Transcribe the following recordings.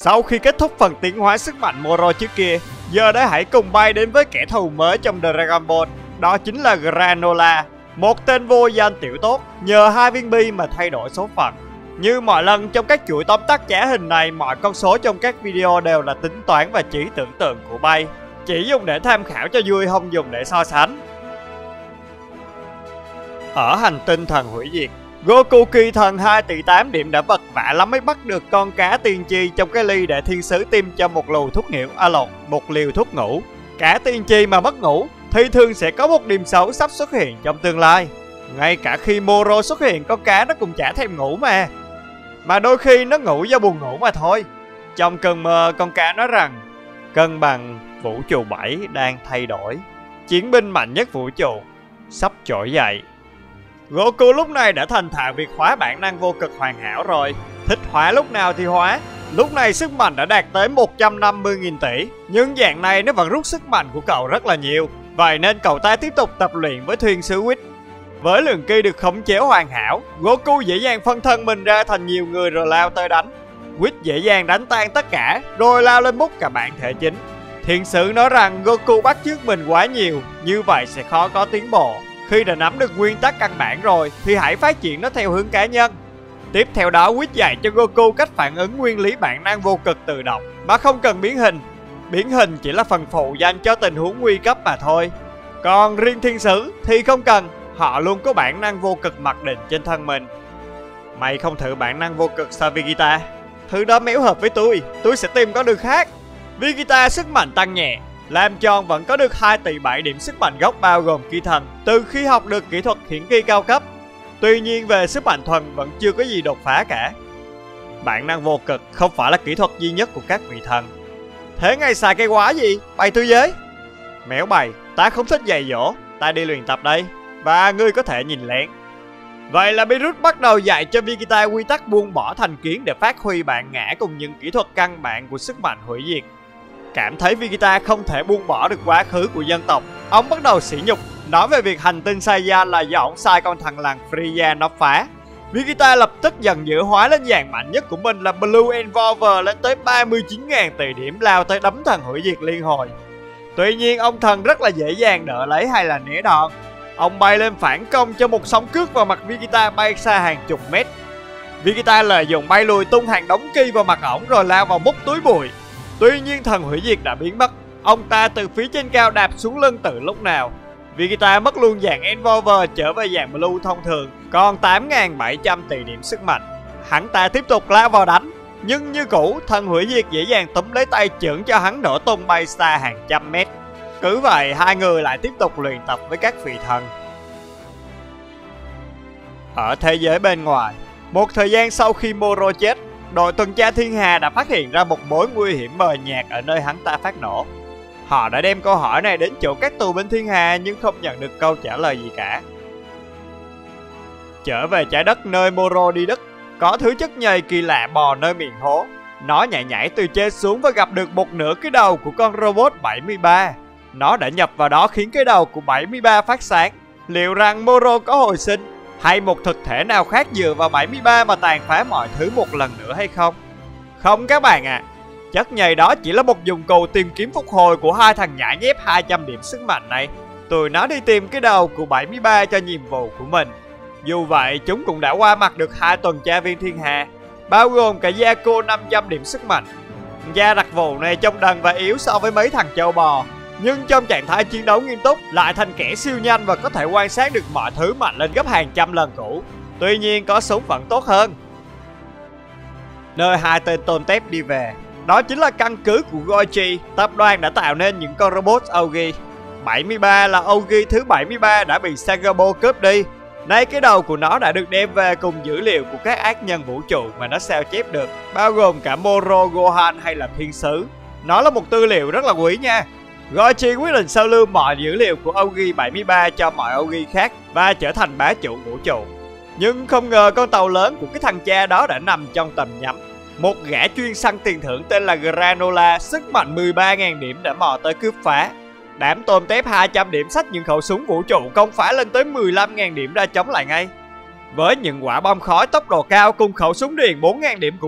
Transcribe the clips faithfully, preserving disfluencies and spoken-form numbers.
Sau khi kết thúc phần tiến hóa sức mạnh Moro trước kia, giờ đây hãy cùng bay đến với kẻ thù mới trong Dragon Ball. Đó chính là Granola, một tên vô danh tiểu tốt, nhờ hai viên bi mà thay đổi số phận. Như mọi lần trong các chuỗi tóm tắt trả hình này, mọi con số trong các video đều là tính toán và trí tưởng tượng của Bay, chỉ dùng để tham khảo cho vui, không dùng để so sánh. Ở hành tinh thần hủy diệt, Goku kỳ thần hai tỷ tám điểm đã vật vã lắm mới bắt được con cá tiên tri trong cái ly để thiên sứ tiêm cho một liều thuốc nghỉu, à lộn, một liều thuốc ngủ. Cá tiên tri mà mất ngủ thì thường sẽ có một điểm xấu sắp xuất hiện trong tương lai. Ngay cả khi Moro xuất hiện, con cá nó cũng chả thèm ngủ mà. Mà đôi khi nó ngủ do buồn ngủ mà thôi. Trong cơn mơ, con cá nói rằng cân bằng vũ trụ bảy đang thay đổi. Chiến binh mạnh nhất vũ trụ sắp trỗi dậy. Goku lúc này đã thành thạo việc hóa bản năng vô cực hoàn hảo rồi. Thích hóa lúc nào thì hóa. Lúc này sức mạnh đã đạt tới một trăm năm mươi nghìn tỷ. Nhưng dạng này nó vẫn rút sức mạnh của cậu rất là nhiều. Vậy nên cậu ta tiếp tục tập luyện với thuyền sứ Whis. Với lượng ki được khống chế hoàn hảo, Goku dễ dàng phân thân mình ra thành nhiều người rồi lao tới đánh. Whis dễ dàng đánh tan tất cả, rồi lao lên múc cả bản thể chính. Thiên sứ nói rằng Goku bắt chước mình quá nhiều, như vậy sẽ khó có tiến bộ. Khi đã nắm được nguyên tắc căn bản rồi, thì hãy phát triển nó theo hướng cá nhân. Tiếp theo đó, Whis dạy cho Goku cách phản ứng nguyên lý bản năng vô cực tự động, mà không cần biến hình. Biến hình chỉ là phần phụ dành cho tình huống nguy cấp mà thôi. Còn riêng thiên sứ thì không cần, họ luôn có bản năng vô cực mặc định trên thân mình. Mày không thử bản năng vô cực sao Vegeta? Thứ đó méo hợp với tôi, tôi sẽ tìm con đường khác. Vegeta sức mạnh tăng nhẹ, làm tròn vẫn có được hai tỷ bảy điểm sức mạnh gốc bao gồm ki thần từ khi học được kỹ thuật hiển ki cao cấp. Tuy nhiên về sức mạnh thuần vẫn chưa có gì đột phá cả. Bản năng vô cực không phải là kỹ thuật duy nhất của các vị thần. Thế ngày xài cây quá gì? Bày tôi với. Méo bày, ta không thích dạy dỗ, ta đi luyện tập đây. Và ngươi có thể nhìn lén. Vậy là Beerus bắt đầu dạy cho Vegeta quy tắc buông bỏ thành kiến để phát huy bản ngã cùng những kỹ thuật căn bản của sức mạnh hủy diệt. Cảm thấy Vegeta không thể buông bỏ được quá khứ của dân tộc, ông bắt đầu sỉ nhục, nói về việc hành tinh Saiyan là do ông sai con thằng làng Frieza nó phá. Vegeta lập tức dần dữ hóa lên dạng mạnh nhất của mình là Blue Envolver lên tới ba mươi chín nghìn tỷ điểm, lao tới đấm thần hủy diệt liên hồi. Tuy nhiên ông thần rất là dễ dàng đỡ lấy hay là né đòn. Ông bay lên phản công cho một sóng cước vào mặt Vegeta bay xa hàng chục mét. Vegeta lợi dụng bay lùi tung hàng đống ki vào mặt ổng rồi lao vào múc túi bụi. Tuy nhiên thần hủy diệt đã biến mất. Ông ta từ phía trên cao đạp xuống lưng từ lúc nào. Vegeta mất luôn dạng Envolver trở về dạng Blue thông thường, còn tám nghìn bảy trăm tỷ điểm sức mạnh. Hắn ta tiếp tục lao vào đánh, nhưng như cũ thần hủy diệt dễ dàng túm lấy tay chưởng cho hắn nổ tung bay xa hàng trăm mét. Cứ vậy hai người lại tiếp tục luyện tập với các vị thần. Ở thế giới bên ngoài, một thời gian sau khi Moro chết, đội tuần tra thiên hà đã phát hiện ra một mối nguy hiểm mờ nhạt ở nơi hắn ta phát nổ. Họ đã đem câu hỏi này đến chỗ các tù binh thiên hà nhưng không nhận được câu trả lời gì cả. Trở về trái đất nơi Moro đi đất, có thứ chất nhầy kỳ lạ bò nơi miệng hố. Nó nhảy nhảy từ trên xuống và gặp được một nửa cái đầu của con robot bảy mươi ba. Nó đã nhập vào đó khiến cái đầu của bảy mươi ba phát sáng. Liệu rằng Moro có hồi sinh, hay một thực thể nào khác dựa vào bảy mươi ba mà tàn phá mọi thứ một lần nữa hay không? Không các bạn ạ, à. Chất nhầy đó chỉ là một dụng cụ tìm kiếm phục hồi của hai thằng nhãi nhép hai trăm điểm sức mạnh này. Tụi nó đi tìm cái đầu của bảy mươi ba cho nhiệm vụ của mình. Dù vậy, chúng cũng đã qua mặt được hai tuần tra viên thiên hà, bao gồm cả Yaco năm trăm điểm sức mạnh. Gia đặc vụ này trông đần và yếu so với mấy thằng châu bò, nhưng trong trạng thái chiến đấu nghiêm túc lại thành kẻ siêu nhanh và có thể quan sát được mọi thứ mạnh lên gấp hàng trăm lần cũ. Tuy nhiên có súng vẫn tốt hơn. Nơi hai tên tôn tép đi về, đó chính là căn cứ của Goichi. Tập đoàn đã tạo nên những con robot Ogi. bảy mươi ba là Ogi thứ bảy mươi ba đã bị Sagapo cướp đi. Nay cái đầu của nó đã được đem về cùng dữ liệu của các ác nhân vũ trụ mà nó sao chép được, bao gồm cả Moro, Gohan hay là thiên sứ. Nó là một tư liệu rất là quý nha. Goichi quyết định sao lưu mọi dữ liệu của Ogi bảy mươi ba cho mọi Ogi khác và trở thành bá chủ vũ trụ. Nhưng không ngờ con tàu lớn của cái thằng cha đó đã nằm trong tầm nhắm. Một gã chuyên săn tiền thưởng tên là Granola, sức mạnh mười ba nghìn điểm đã mò tới cướp phá. Đám tôm tép hai trăm điểm xách những khẩu súng vũ trụ công phá lên tới mười lăm nghìn điểm ra chống lại ngay. Với những quả bom khói tốc độ cao cùng khẩu súng điện bốn nghìn điểm của mình,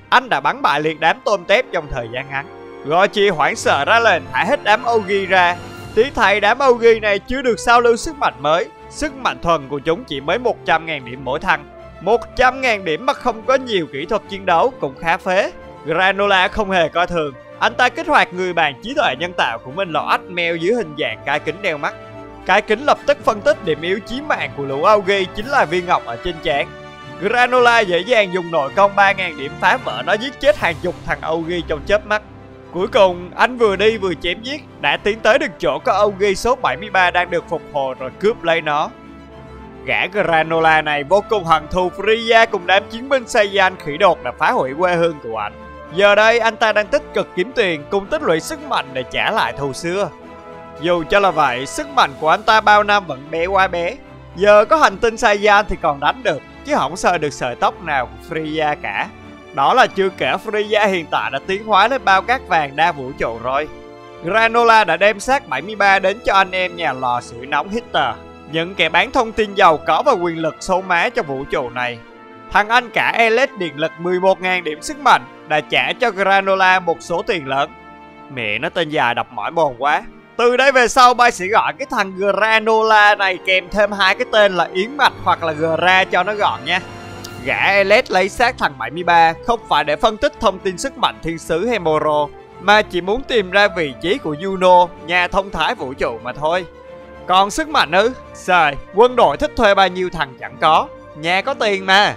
Anh đã bắn bại liệt đám tôm tép trong thời gian ngắn. Goichi hoảng sợ ra lệnh thả hết đám Ogi ra. Tiếc thay đám Ogi này chưa được sao lưu sức mạnh mới. Sức mạnh thuần của chúng chỉ mới một trăm nghìn điểm mỗi thằng. một trăm nghìn điểm mà không có nhiều kỹ thuật chiến đấu cũng khá phế. Granola không hề coi thường. Anh ta kích hoạt người bàn trí tuệ nhân tạo của mình lò ếch mèo dưới hình dạng cái kính đeo mắt. Cái kính lập tức phân tích điểm yếu chí mạng của lũ Ogi chính là viên ngọc ở trên trán. Granola dễ dàng dùng nội công ba nghìn điểm phá vỡ nó, giết chết hàng chục thằng Ogi trong chớp mắt. Cuối cùng, anh vừa đi vừa chém giết, đã tiến tới được chỗ có Ogi số bảy mươi ba đang được phục hồi rồi cướp lấy nó. Gã Granola này vô cùng hận thù Freya cùng đám chiến binh Saiyan khỉ đột đã phá hủy quê hương của anh. Giờ đây anh ta đang tích cực kiếm tiền cùng tích lũy sức mạnh để trả lại thù xưa. Dù cho là vậy, sức mạnh của anh ta bao năm vẫn bé quá bé. Giờ có hành tinh Saiyan thì còn đánh được, chứ không sờ được sợi tóc nào của Freya cả. Đó là chưa kể Freya hiện tại đã tiến hóa lên bao cát vàng đa vũ trụ rồi. Granola đã đem xác bảy mươi ba đến cho anh em nhà lò sưởi nóng Hitter, những kẻ bán thông tin giàu có và quyền lực số má cho vũ trụ này. Thằng anh cả Elite điện lực mười một nghìn điểm sức mạnh đã trả cho Granola một số tiền lớn. Mẹ nó tên dài đọc mỏi mồm quá. Từ đây về sau bay sẽ gọi cái thằng Granola này kèm thêm hai cái tên là Yến Mạch hoặc là Gra cho nó gọn nha. Gã Elite lấy xác thằng bảy mươi ba không phải để phân tích thông tin sức mạnh thiên sứ Hemoro, mà chỉ muốn tìm ra vị trí của Juno, nhà thông thái vũ trụ mà thôi. Còn sức mạnh ư? Trời, quân đội thích thuê bao nhiêu thằng chẳng có, nhà có tiền mà.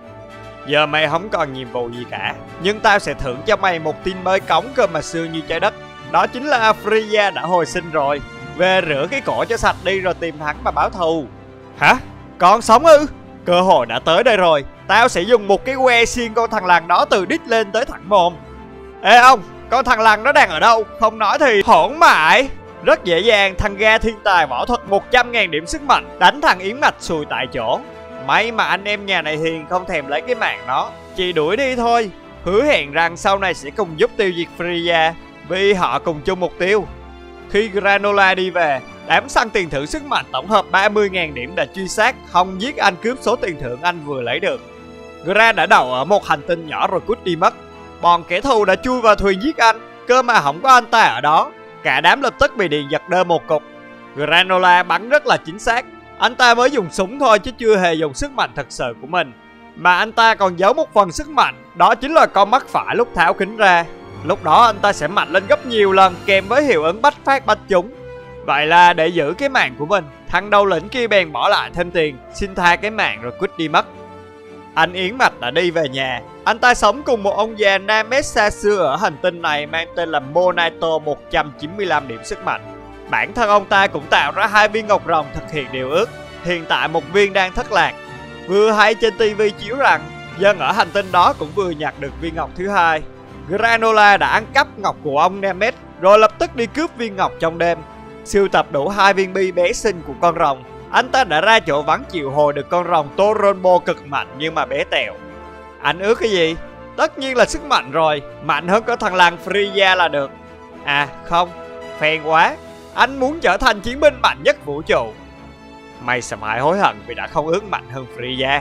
Giờ mày không còn nhiệm vụ gì cả, nhưng tao sẽ thưởng cho mày một tin mới cống cơ mà xương như trái đất. Đó chính là Freya đã hồi sinh rồi. Về rửa cái cổ cho sạch đi rồi tìm hắn mà báo thù. Hả? Còn sống ư? Cơ hội đã tới đây rồi. Tao sẽ dùng một cái que xiên con thằng lằn đó từ đít lên tới thẳng mồm. Ê ông, con thằng lằn nó đang ở đâu? Không nói thì hỗn mãi. Rất dễ dàng, thằng ga thiên tài võ thuật một trăm nghìn điểm sức mạnh đánh thằng Yến Mạch xùi tại chỗ. May mà anh em nhà này hiền không thèm lấy cái mạng nó, chỉ đuổi đi thôi. Hứa hẹn rằng sau này sẽ cùng giúp tiêu diệt Freya, vì họ cùng chung mục tiêu. Khi Granola đi về, đám săn tiền thưởng sức mạnh tổng hợp ba mươi nghìn điểm đã truy sát, không giết anh cướp số tiền thưởng anh vừa lấy được. Gra đã đậu ở một hành tinh nhỏ rồi cút đi mất. Bọn kẻ thù đã chui vào thuyền giết anh, cơ mà không có anh ta ở đó. Cả đám lập tức bị điện giật đơ một cục. Granola bắn rất là chính xác. Anh ta mới dùng súng thôi chứ chưa hề dùng sức mạnh thật sự của mình. Mà anh ta còn giấu một phần sức mạnh, đó chính là con mắt phải lúc tháo kính ra. Lúc đó anh ta sẽ mạnh lên gấp nhiều lần kèm với hiệu ứng bách phát bách trúng. Vậy là để giữ cái mạng của mình, thằng đầu lĩnh kia bèn bỏ lại thêm tiền, xin tha cái mạng rồi quýt đi mất. Anh Yến Mạch đã đi về nhà. Anh ta sống cùng một ông già Namek xa xưa ở hành tinh này mang tên là Monito một trăm chín mươi lăm điểm sức mạnh. Bản thân ông ta cũng tạo ra hai viên ngọc rồng thực hiện điều ước. Hiện tại một viên đang thất lạc. Vừa hay trên tivi chiếu rằng dân ở hành tinh đó cũng vừa nhặt được viên ngọc thứ hai. Granola đã ăn cắp ngọc của ông Namek rồi lập tức đi cướp viên ngọc trong đêm. Sưu tập đủ hai viên bi bé xinh của con rồng, anh ta đã ra chỗ vắng triệu hồi được con rồng Toronbo cực mạnh nhưng mà bé tẹo. Anh ước cái gì? Tất nhiên là sức mạnh rồi, mạnh hơn có thằng làng Freya là được. À không, phèn quá. Anh muốn trở thành chiến binh mạnh nhất vũ trụ. Mày sẽ mãi hối hận vì đã không ước mạnh hơn Freya.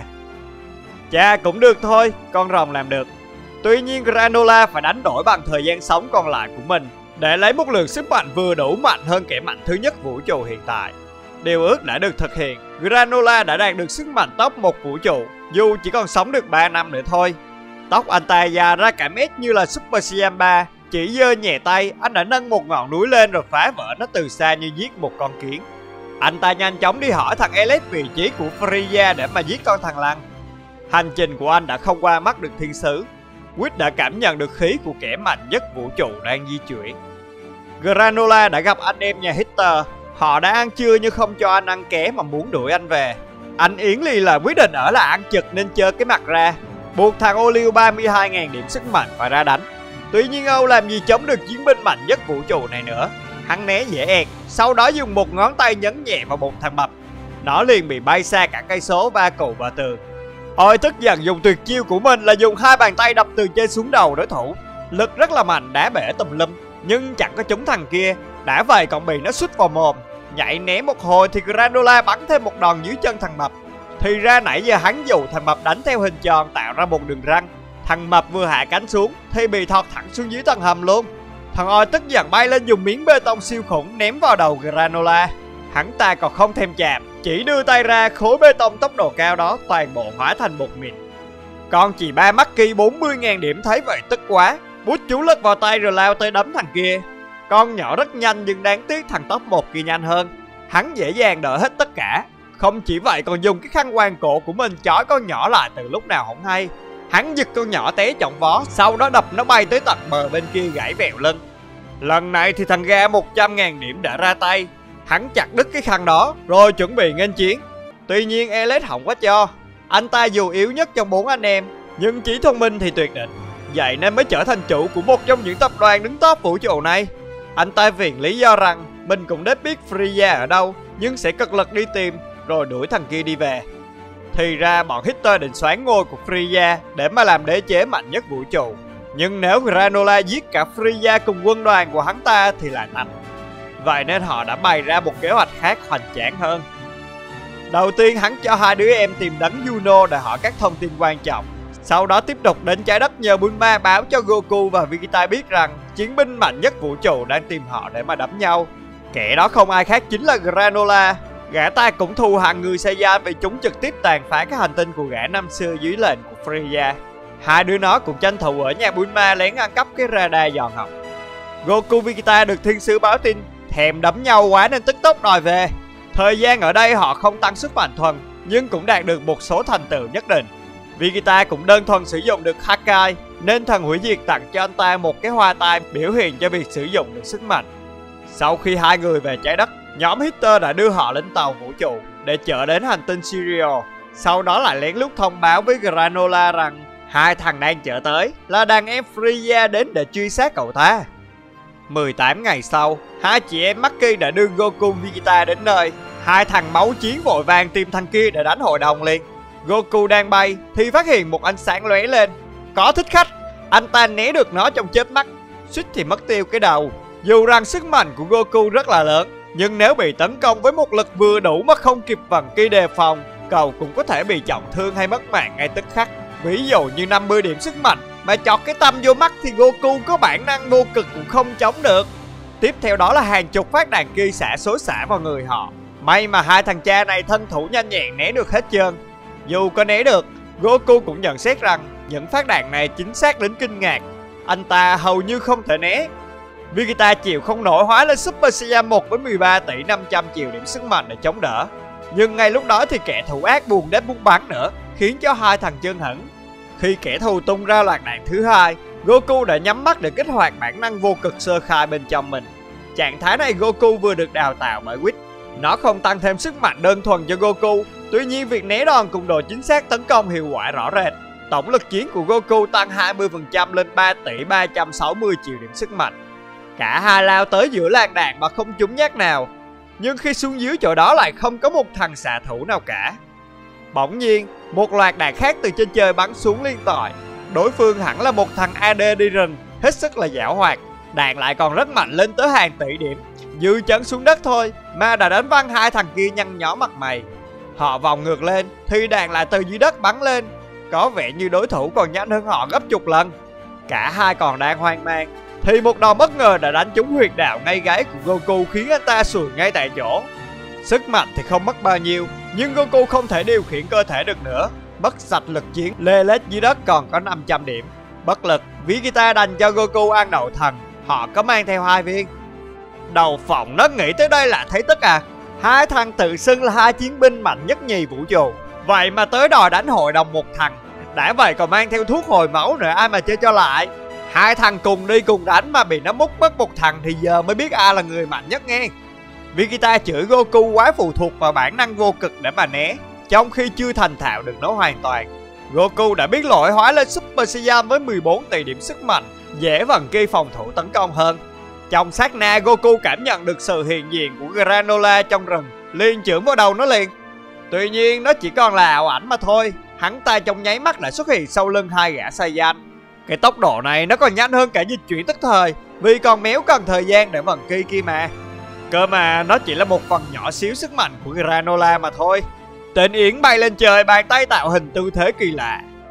Chà cũng được thôi, con rồng làm được. Tuy nhiên Granola phải đánh đổi bằng thời gian sống còn lại của mình để lấy một lượng sức mạnh vừa đủ mạnh hơn kẻ mạnh thứ nhất vũ trụ hiện tại. Điều ước đã được thực hiện, Granola đã đạt được sức mạnh top một vũ trụ, dù chỉ còn sống được ba năm nữa thôi. Tóc anh ta già ra cả mét như là Super Saiyan ba, chỉ giơ nhẹ tay, anh đã nâng một ngọn núi lên rồi phá vỡ nó từ xa như giết một con kiến. Anh ta nhanh chóng đi hỏi thằng Elite vị trí của Freya để mà giết con thằng lằn. Hành trình của anh đã không qua mắt được thiên sứ. Quýt đã cảm nhận được khí của kẻ mạnh nhất vũ trụ đang di chuyển. Granola đã gặp anh em nhà Hitter. Họ đã ăn trưa nhưng không cho anh ăn ké mà muốn đuổi anh về. Anh Yến Ly là quyết định ở là ăn chực nên chơi cái mặt ra, buộc thằng ô liu ba mươi hai nghìn điểm sức mạnh phải ra đánh. Tuy nhiên Âu làm gì chống được chiến binh mạnh nhất vũ trụ này nữa. Hắn né dễ ẹt, sau đó dùng một ngón tay nhấn nhẹ vào bụng thằng mập. Nó liền bị bay xa cả cây số va cụ vào tường. Ôi tức giận dùng tuyệt chiêu của mình là dùng hai bàn tay đập từ trên xuống đầu đối thủ. Lực rất là mạnh, đá bể tùm lum, nhưng chẳng có trúng thằng kia. Đã vậy còn bị nó sút vào mồm. Nhảy né một hồi thì Granola bắn thêm một đòn dưới chân thằng mập. Thì ra nãy giờ hắn dụ thằng mập đánh theo hình tròn tạo ra một đường răng. Thằng mập vừa hạ cánh xuống thì bị thọt thẳng xuống dưới tầng hầm luôn. Thằng Oi tức giận bay lên dùng miếng bê tông siêu khủng ném vào đầu Granola. Hắn ta còn không thèm chạm, chỉ đưa tay ra, khối bê tông tốc độ cao đó toàn bộ hóa thành bột mịn. Con chị ba Maki bốn mươi nghìn điểm thấy vậy tức quá, bút chú lật vào tay rồi lao tới đấm thằng kia. Con nhỏ rất nhanh nhưng đáng tiếc thằng top một kia nhanh hơn. Hắn dễ dàng đỡ hết tất cả. Không chỉ vậy còn dùng cái khăn quàng cổ của mình trói con nhỏ lại từ lúc nào không hay. Hắn giật con nhỏ té trọng vó, sau đó đập nó bay tới tận bờ bên kia gãy vẹo lưng. Lần này thì thằng ga một trăm nghìn điểm đã ra tay. Hắn chặt đứt cái khăn đó rồi chuẩn bị nghênh chiến. Tuy nhiên Elliot không có cho. Anh ta dù yếu nhất trong bốn anh em nhưng trí thông minh thì tuyệt đỉnh, vậy nên mới trở thành chủ của một trong những tập đoàn đứng top vũ trụ này. Anh ta viện lý do rằng mình cũng đã biết Freya ở đâu, nhưng sẽ cực lực đi tìm rồi đuổi thằng kia đi về. Thì ra bọn Hitler định soán ngôi của Freya để mà làm đế chế mạnh nhất vũ trụ. Nhưng nếu Granola giết cả Freya cùng quân đoàn của hắn ta thì lại thành. Vậy nên họ đã bày ra một kế hoạch khác hoành tráng hơn. Đầu tiên hắn cho hai đứa em tìm đấng Juno để hỏi các thông tin quan trọng. Sau đó tiếp tục đến trái đất nhờ Bulma báo cho Goku và Vegeta biết rằng chiến binh mạnh nhất vũ trụ đang tìm họ để mà đấm nhau. Kẻ đó không ai khác chính là Granola. Gã ta cũng thù hằn người Saiyan vì chúng trực tiếp tàn phá các hành tinh của gã năm xưa dưới lệnh của Freya. Hai đứa nó cũng tranh thủ ở nhà Bulma lén ăn cắp cái radar giòn học. Goku Vegeta được thiên sứ báo tin thèm đấm nhau quá nên tức tốc đòi về. Thời gian ở đây họ không tăng sức mạnh thuần nhưng cũng đạt được một số thành tựu nhất định. Vegeta cũng đơn thuần sử dụng được Hakai nên thần hủy diệt tặng cho anh ta một cái hoa tai biểu hiện cho việc sử dụng được sức mạnh. Sau khi hai người về trái đất, nhóm Hitler đã đưa họ lên tàu vũ trụ để chở đến hành tinh Sirio. Sau đó lại lén lút thông báo với Granola rằng hai thằng đang chở tới là đàn em Freya đến để truy sát cậu ta. mười tám ngày sau, hai chị em Maki đã đưa Goku Vegeta đến nơi. Hai thằng máu chiến vội vàng tìm thằng kia để đánh hội đồng liền. Goku đang bay thì phát hiện một ánh sáng lóe lên. Có thích khách, anh ta né được nó trong chớp mắt, suýt thì mất tiêu cái đầu. Dù rằng sức mạnh của Goku rất là lớn, nhưng nếu bị tấn công với một lực vừa đủ mà không kịp vần kỳ đề phòng, cậu cũng có thể bị trọng thương hay mất mạng ngay tức khắc. Ví dụ như năm mươi điểm sức mạnh mà chọt cái tâm vô mắt thì Goku có bản năng vô cực cũng không chống được. Tiếp theo đó là hàng chục phát đạn ki xả xối xả vào người họ. May mà hai thằng cha này thân thủ nhanh nhẹn né được hết trơn. Dù có né được, Goku cũng nhận xét rằng những phát đạn này chính xác đến kinh ngạc. Anh ta hầu như không thể né. Vegeta chịu không nổi hóa lên Super Saiyan một với mười ba tỷ năm trăm triệu điểm sức mạnh để chống đỡ. Nhưng ngay lúc đó thì kẻ thù ác buồn đến muốn bắn nữa, khiến cho hai thằng chân hững. Khi kẻ thù tung ra loạt đạn thứ hai, Goku đã nhắm mắt để kích hoạt bản năng vô cực sơ khai bên trong mình. Trạng thái này Goku vừa được đào tạo bởi Whis. Nó không tăng thêm sức mạnh đơn thuần cho Goku, tuy nhiên việc né đòn cùng độ chính xác tấn công hiệu quả rõ rệt. Tổng lực chiến của Goku tăng hai mươi phần trăm lên ba tỷ ba trăm sáu mươi triệu điểm sức mạnh. Cả hai lao tới giữa làn đạn mà không trúng nhát nào. Nhưng khi xuống dưới chỗ đó lại không có một thằng xạ thủ nào cả. Bỗng nhiên, một loạt đạn khác từ trên trời bắn xuống liên tỏi. Đối phương hẳn là một thằng a đê đi rừng, hết sức là giảo hoạt. Đạn lại còn rất mạnh lên tới hàng tỷ điểm. Dư chấn xuống đất thôi mà đã đánh văng hai thằng kia nhăn nhó mặt mày. Họ vòng ngược lên thì đạn lại từ dưới đất bắn lên. Có vẻ như đối thủ còn nhanh hơn họ gấp chục lần. Cả hai còn đang hoang mang thì một đòn bất ngờ đã đánh trúng huyệt đạo ngay gáy của Goku khiến anh ta sùi ngay tại chỗ. Sức mạnh thì không mất bao nhiêu, nhưng Goku không thể điều khiển cơ thể được nữa. Mất sạch lực chiến, lê lết dưới đất còn có năm trăm điểm. Bất lực, Vegeta đành cho Goku ăn đậu thần. Họ có mang theo hai viên. Đầu phộng nó nghĩ tới đây là thấy tức à. Hai thằng tự xưng là hai chiến binh mạnh nhất nhì vũ trụ, vậy mà tới đòi đánh hội đồng một thằng. Đã vậy còn mang theo thuốc hồi máu nữa, ai mà chơi cho lại. Hai thằng cùng đi cùng đánh mà bị nó múc mất một thằng thì giờ mới biết ai là người mạnh nhất nghe. Vegeta chửi Goku quá phụ thuộc vào bản năng vô cực để mà né, trong khi chưa thành thạo được nó hoàn toàn. Goku đã biết lỗi hóa lên Super Saiyan với mười bốn tỷ điểm sức mạnh, dễ vần ki phòng thủ tấn công hơn. Trong sát na, Goku cảm nhận được sự hiện diện của Granola trong rừng, liền chưởng vào đầu nó liền. Tuy nhiên nó chỉ còn là ảo ảnh mà thôi. Hắn ta trong nháy mắt đã xuất hiện sau lưng hai gã Saiyan. Cái tốc độ này nó còn nhanh hơn cả dịch chuyển tức thời, vì con méo cần thời gian để vần ki kia mà. Cơ mà nó chỉ là một phần nhỏ xíu sức mạnh của Granola mà thôi. Tên Yến bay lên trời, bàn tay tạo hình tư thế kỳ lạ.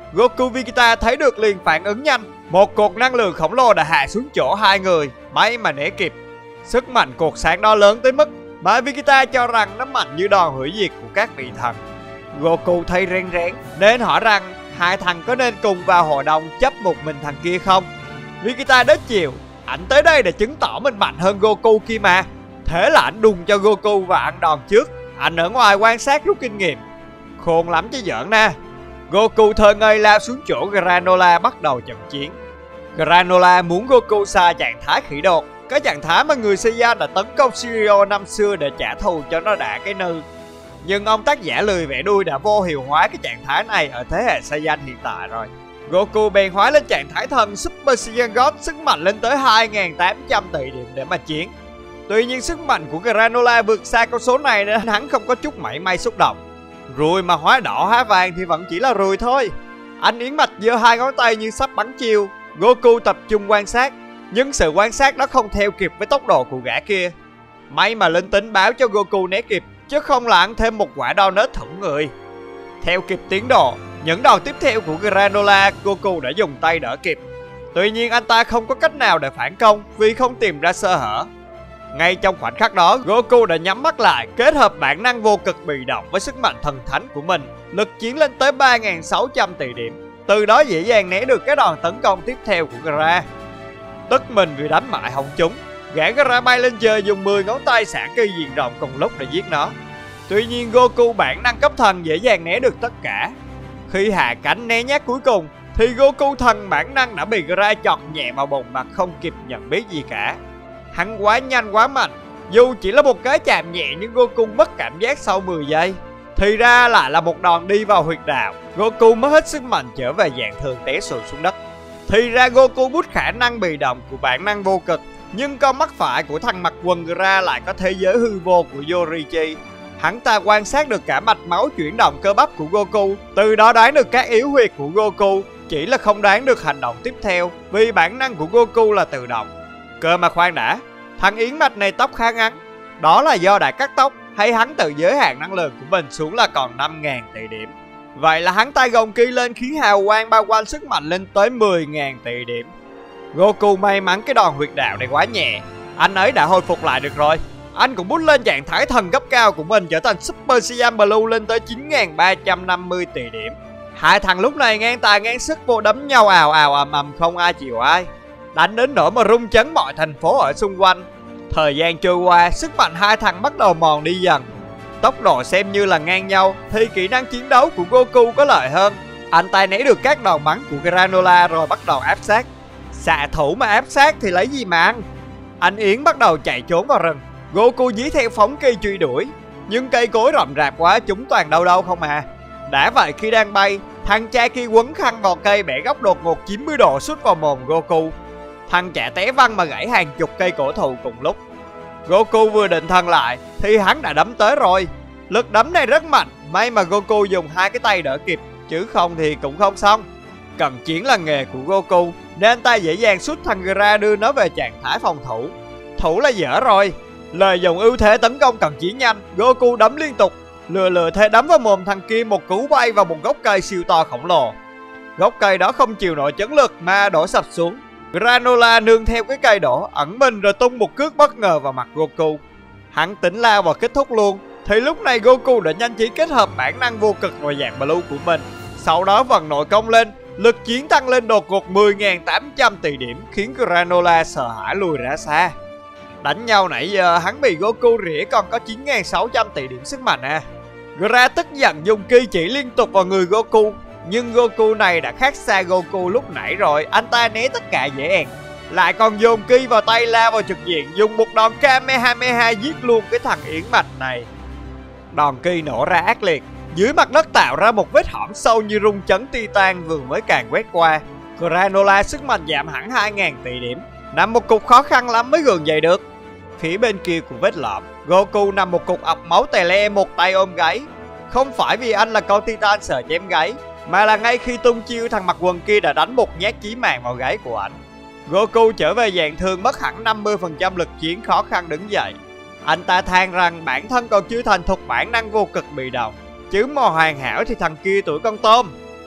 Goku Vegeta thấy được liền phản ứng nhanh. Một cột năng lượng khổng lồ đã hạ xuống chỗ hai người, may mà né kịp. Sức mạnh cột sáng đó lớn tới mức mà Vegeta cho rằng nó mạnh như đòn hủy diệt của các vị thần. Goku thấy rén rén nên hỏi rằng hai thằng có nên cùng vào hội đồng chấp một mình thằng kia không. Vegeta đớt chiều, ảnh tới đây để chứng tỏ mình mạnh hơn Goku kia mà. Thế là ảnh đùng cho Goku và ăn đòn trước. Anh ở ngoài quan sát rút kinh nghiệm. Khôn lắm chứ giỡn na. Goku thơ ngây lao xuống chỗ Granola bắt đầu trận chiến. Granola muốn Goku xa trạng thái khỉ đột, cái trạng thái mà người Saiyan đã tấn công Shiryu năm xưa để trả thù cho nó đã cái nư. Nhưng ông tác giả lười vẽ đuôi đã vô hiệu hóa cái trạng thái này ở thế hệ Saiyan hiện tại rồi. Goku bèn hóa lên trạng thái thần Super Saiyan God, sức mạnh lên tới hai nghìn tám trăm tỷ điểm để mà chiến. Tuy nhiên sức mạnh của Granola vượt xa con số này nên hắn không có chút mảy may xúc động. Ruồi mà hóa đỏ hóa vàng thì vẫn chỉ là ruồi thôi. Anh Yến Mạch giơ hai ngón tay như sắp bắn chiêu. Goku tập trung quan sát, nhưng sự quan sát đó không theo kịp với tốc độ của gã kia. May mà linh tính báo cho Goku né kịp, chứ không là ăn thêm một quả đau nết thủng người. Theo kịp tiến độ, những đòn tiếp theo của Granola, Goku đã dùng tay đỡ kịp. Tuy nhiên anh ta không có cách nào để phản công vì không tìm ra sơ hở. Ngay trong khoảnh khắc đó, Goku đã nhắm mắt lại, kết hợp bản năng vô cực bị động với sức mạnh thần thánh của mình, lực chiến lên tới ba nghìn sáu trăm tỷ điểm. Từ đó dễ dàng né được cái đòn tấn công tiếp theo của Gra. Tức mình vì đánh mãi không trúng, gã Gra bay lên trời dùng mười ngón tay xả cây diện rộng cùng lúc để giết nó. Tuy nhiên Goku bản năng cấp thần dễ dàng né được tất cả. Khi hạ cánh né nhát cuối cùng thì Goku thần bản năng đã bị Gra chọt nhẹ vào bụng mà không kịp nhận biết gì cả. Hắn quá nhanh quá mạnh, dù chỉ là một cái chạm nhẹ nhưng Goku mất cảm giác sau mười giây. Thì ra lại là một đòn đi vào huyệt đạo. Goku mất hết sức mạnh trở về dạng thường té sụt xuống đất. Thì ra Goku bút khả năng bị động của bản năng vô cực, nhưng con mắt phải của thằng mặc quần Gra lại có thế giới hư vô của Yorichi. Hắn ta quan sát được cả mạch máu chuyển động cơ bắp của Goku, từ đó đoán được các yếu huyệt của Goku, chỉ là không đoán được hành động tiếp theo vì bản năng của Goku là tự động. Cơ mà khoan đã, thằng Yến Mạch này tóc khá ngắn, đó là do đã cắt tóc hay hắn tự giới hạn năng lượng của mình xuống là còn năm nghìn tỷ điểm? Vậy là hắn tay gồng ki lên khiến hào quang bao quanh sức mạnh lên tới mười nghìn tỷ điểm. Goku may mắn cái đòn huyệt đạo này quá nhẹ, anh ấy đã hồi phục lại được rồi. Anh cũng bút lên trạng thái thần cấp cao của mình trở thành Super Saiyan Blue lên tới chín nghìn ba trăm năm mươi tỷ điểm. Hai thằng lúc này ngang tài ngang sức vô đấm nhau ào ào ầm ầm không ai chịu ai, đánh đến nỗi mà rung chấn mọi thành phố ở xung quanh. Thời gian trôi qua, sức mạnh hai thằng bắt đầu mòn đi dần. Tốc độ xem như là ngang nhau thì kỹ năng chiến đấu của Goku có lợi hơn. Anh ta né được các đòn bắn của Granola rồi bắt đầu áp sát. Xạ thủ mà áp sát thì lấy gì mà ăn. Anh Yến bắt đầu chạy trốn vào rừng. Goku dí theo phóng cây truy đuổi, nhưng cây cối rậm rạp quá chúng toàn đâu đâu không à. Đã vậy khi đang bay, thằng cha kia quấn khăn vào cây bẻ góc đột ngột chín mươi độ sút vào mồm Goku. Thằng chả té văng mà gãy hàng chục cây cổ thụ cùng lúc. Goku vừa định thần lại thì hắn đã đấm tới rồi. Lực đấm này rất mạnh, may mà Goku dùng hai cái tay đỡ kịp, chứ không thì cũng không xong. Cần chiến là nghề của Goku nên anh ta dễ dàng sút thằng Gra đưa nó về trạng thái phòng thủ. Thủ là dở rồi. Lợi dụng ưu thế tấn công cần chiến nhanh, Goku đấm liên tục, lừa lừa thế đấm vào mồm thằng kia một cú bay vào một gốc cây siêu to khổng lồ. Gốc cây đó không chịu nổi chấn lực mà đổ sập xuống. Granola nương theo cái cây đổ, ẩn mình rồi tung một cước bất ngờ vào mặt Goku. Hắn tính lao và kết thúc luôn, thì lúc này Goku đã nhanh trí kết hợp bản năng vô cực vào dạng Blue của mình. Sau đó vần nội công lên, lực chiến tăng lên đột ngột mười nghìn tám trăm tỷ điểm khiến Granola sợ hãi lùi ra xa. Đánh nhau nãy giờ hắn bị Goku rỉa còn có chín nghìn sáu trăm tỷ điểm sức mạnh à. Gra tức giận dùng ki chỉ liên tục vào người Goku, nhưng Goku này đã khác xa Goku lúc nãy rồi, anh ta né tất cả dễ ẹn. Lại còn dồn ki vào tay lao vào trực diện, dùng một đòn Kamehameha giết luôn cái thằng Yến Mạch này. Đòn ki nổ ra ác liệt, dưới mặt đất tạo ra một vết hõm sâu như rung chấn titan vừa mới càng quét qua. Granola sức mạnh giảm hẳn hai nghìn tỷ điểm, nằm một cục khó khăn lắm mới gượng dậy được. Phía bên kia của vết lõm, Goku nằm một cục ọc máu tè le, một tay ôm gáy. Không phải vì anh là con titan sợ chém gáy, mà là ngay khi tung chiêu thằng mặc quần kia đã đánh một nhát chí mạng vào gáy của anh. Goku trở về dạng thường mất hẳn năm mươi phần trăm lực chiến, khó khăn đứng dậy. Anh ta than rằng bản thân còn chưa thành thục bản năng vô cực bị động, chứ mò hoàn hảo thì thằng kia tuổi con tôm.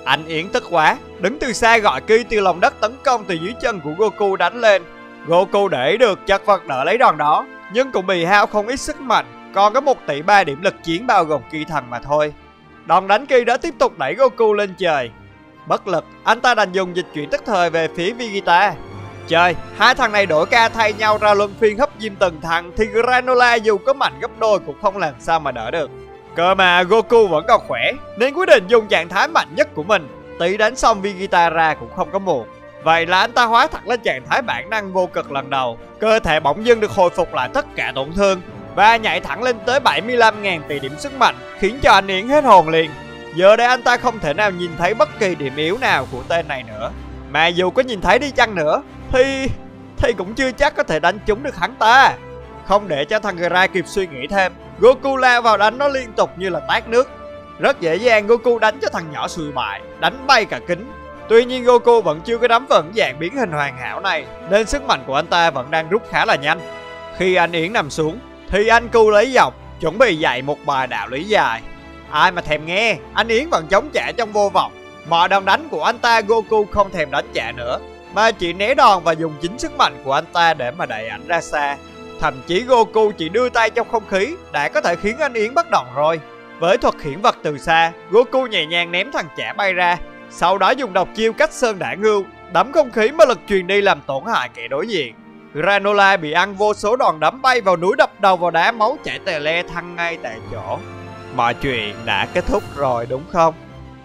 Anh Yến tức quá, đứng từ xa gọi Ki từ lòng đất tấn công từ dưới chân của Goku đánh lên. Goku để ý được chật vật đỡ lấy đòn đó, nhưng cũng bị hao không ít sức mạnh, còn có một tỷ ba điểm lực chiến bao gồm Ki thần mà thôi. Đòn đánh Ki đã tiếp tục đẩy Goku lên trời. Bất lực, anh ta đành dùng dịch chuyển tức thời về phía Vegeta. Trời, hai thằng này đổi ca thay nhau ra luân phiên hấp diêm từng thằng thì Granola dù có mạnh gấp đôi cũng không làm sao mà đỡ được. Cơ mà Goku vẫn còn khỏe nên quyết định dùng trạng thái mạnh nhất của mình. Tí đánh xong Vegeta ra cũng không có muộn. Vậy là anh ta hóa thật lên trạng thái bản năng vô cực lần đầu. Cơ thể bỗng dưng được hồi phục lại tất cả tổn thương và nhảy thẳng lên tới bảy mươi lăm nghìn tỷ điểm sức mạnh, khiến cho anh Yến hết hồn liền. Giờ đây anh ta không thể nào nhìn thấy bất kỳ điểm yếu nào của tên này nữa. Mà dù có nhìn thấy đi chăng nữa thì thì cũng chưa chắc có thể đánh trúng được hắn ta. Không để cho thằng Gra kịp suy nghĩ thêm, Goku lao vào đánh nó liên tục như là tát nước. Rất dễ dàng Goku đánh cho thằng nhỏ sùi bại, đánh bay cả kính. Tuy nhiên Goku vẫn chưa có nắm vững dạng biến hình hoàn hảo này, nên sức mạnh của anh ta vẫn đang rút khá là nhanh. Khi anh Yến nằm xuống thì anh Cu lấy dọc, chuẩn bị dạy một bài đạo lý dài. Ai mà thèm nghe, anh Yến vẫn chống trả trong vô vọng. Mọi đòn đánh của anh ta Goku không thèm đánh trả nữa, mà chỉ né đòn và dùng chính sức mạnh của anh ta để mà đẩy ảnh ra xa. Thậm chí Goku chỉ đưa tay trong không khí đã có thể khiến anh Yến bất động rồi. Với thuật khiển vật từ xa, Goku nhẹ nhàng ném thằng chả bay ra, sau đó dùng độc chiêu cách sơn đả ngưu, đấm không khí mà lực truyền đi làm tổn hại kẻ đối diện. Granola bị ăn vô số đòn đấm bay vào núi, đập đầu vào đá, máu chảy tè le thăng ngay tại chỗ. Mọi chuyện đã kết thúc rồi đúng không?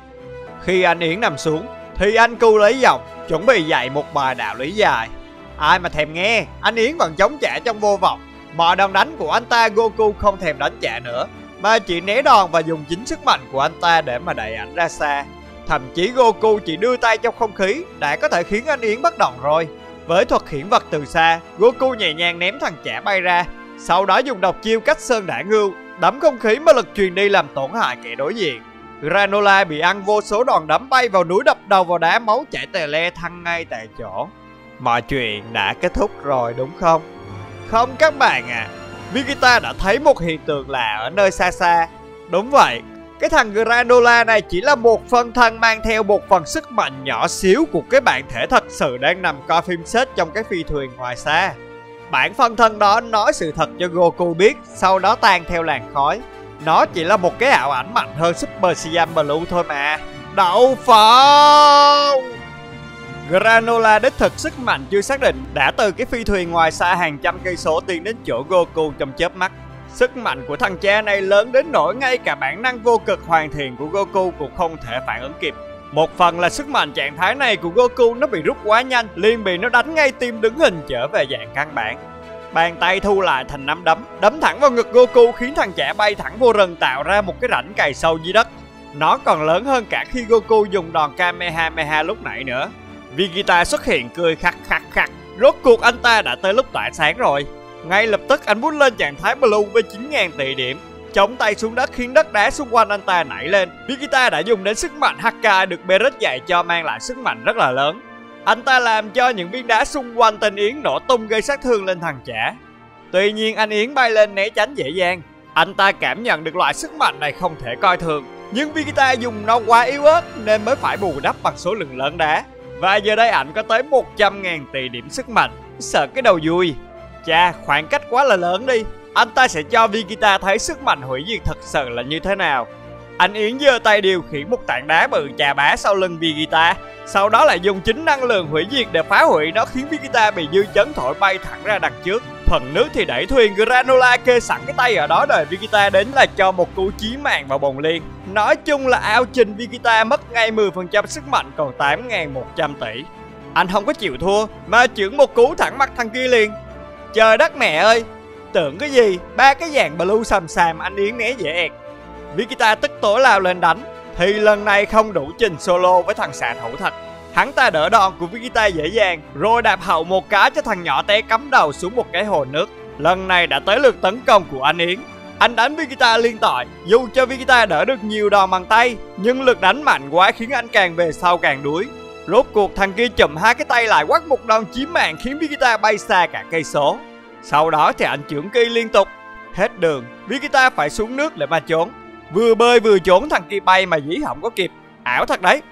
Khi anh Yến nằm xuống thì anh Cu lấy dọc, chuẩn bị dạy một bài đạo lý dài. Ai mà thèm nghe, anh Yến vẫn chống trả trong vô vọng. Mọi đòn đánh của anh ta Goku không thèm đánh trả nữa, mà chỉ né đòn và dùng chính sức mạnh của anh ta để mà đẩy ảnh ra xa. Thậm chí Goku chỉ đưa tay trong không khí đã có thể khiến anh Yến bất động rồi. Với thuật khiển vật từ xa, Goku nhẹ nhàng ném thằng chả bay ra, sau đó dùng độc chiêu cách sơn đả ngưu, đấm không khí mà lực truyền đi làm tổn hại kẻ đối diện. Granola bị ăn vô số đòn đấm bay vào núi, đập đầu vào đá, máu chảy tè le thăng ngay tại chỗ. Mọi chuyện đã kết thúc rồi đúng không? Không các bạn à, Vegeta đã thấy một hiện tượng lạ ở nơi xa xa. Đúng vậy, cái thằng Granola này chỉ là một phân thân mang theo một phần sức mạnh nhỏ xíu của cái bản thể thật sự đang nằm coi phim xét trong cái phi thuyền ngoài xa. Bản phân thân đó nói sự thật cho Goku biết, sau đó tan theo làn khói. Nó chỉ là một cái ảo ảnh mạnh hơn Super Saiyan Blue thôi mà. Đậu phộng! Granola đích thực sức mạnh chưa xác định đã từ cái phi thuyền ngoài xa hàng trăm cây số tiến đến chỗ Goku trong chớp mắt. Sức mạnh của thằng cha này lớn đến nỗi ngay cả bản năng vô cực hoàn thiện của Goku cũng không thể phản ứng kịp. Một phần là sức mạnh trạng thái này của Goku nó bị rút quá nhanh, liền bị nó đánh ngay tim đứng hình trở về dạng căn bản. Bàn tay thu lại thành nắm đấm, đấm thẳng vào ngực Goku khiến thằng chả bay thẳng vô rừng, tạo ra một cái rãnh cày sâu dưới đất. Nó còn lớn hơn cả khi Goku dùng đòn Kamehameha lúc nãy nữa. Vegeta xuất hiện cười khắc khắc khắc. Rốt cuộc anh ta đã tới lúc tỏa sáng rồi. Ngay lập tức anh bút lên trạng thái Blue với chín nghìn tỷ điểm, chống tay xuống đất khiến đất đá xung quanh anh ta nảy lên. Vegeta đã dùng đến sức mạnh Hakka được Beerus dạy cho, mang lại sức mạnh rất là lớn. Anh ta làm cho những viên đá xung quanh tên Yến nổ tung gây sát thương lên thằng chả. Tuy nhiên anh Yến bay lên né tránh dễ dàng. Anh ta cảm nhận được loại sức mạnh này không thể coi thường, nhưng Vegeta dùng nó quá yếu ớt nên mới phải bù đắp bằng số lượng lớn đá. Và giờ đây ảnh có tới một trăm nghìn tỷ điểm sức mạnh. Sợ cái đầu vui. Chà, khoảng cách quá là lớn đi. Anh ta sẽ cho Vegeta thấy sức mạnh hủy diệt thật sự là như thế nào. Anh Yến giơ tay điều khiển một tảng đá bự chà bá sau lưng Vegeta, sau đó lại dùng chính năng lượng hủy diệt để phá hủy nó, khiến Vegeta bị dư chấn thổi bay thẳng ra đằng trước. Phần nước thì đẩy thuyền. Granola kê sẵn cái tay ở đó đợi Vegeta đến là cho một cú chí mạng vào bồng liên. Nói chung là ao trình Vegeta mất ngay mười phần trăm sức mạnh còn tám nghìn một trăm tỷ. Anh không có chịu thua mà chưởng một cú thẳng mặt thằng kia liền. Trời đất mẹ ơi, tưởng cái gì, ba cái dàn Blue sầm sàm anh Yến né dễ ẹt. Vegeta tức tối lao lên đánh, thì lần này không đủ trình solo với thằng xạ thủ thật. Hắn ta đỡ đòn của Vegeta dễ dàng, rồi đạp hậu một cái cho thằng nhỏ té cắm đầu xuống một cái hồ nước. Lần này đã tới lượt tấn công của anh Yến. Anh đánh Vegeta liên tội, dù cho Vegeta đỡ được nhiều đòn bằng tay, nhưng lực đánh mạnh quá khiến anh càng về sau càng đuối. Rốt cuộc thằng kia chụm hai cái tay lại quắt một đòn chí mạng khiến Vegeta bay xa cả cây số. Sau đó thì anh chưởng Ki liên tục. Hết đường, Vegeta phải xuống nước để mà trốn. Vừa bơi vừa trốn thằng kia bay mà dĩ không có kịp. Ảo thật đấy.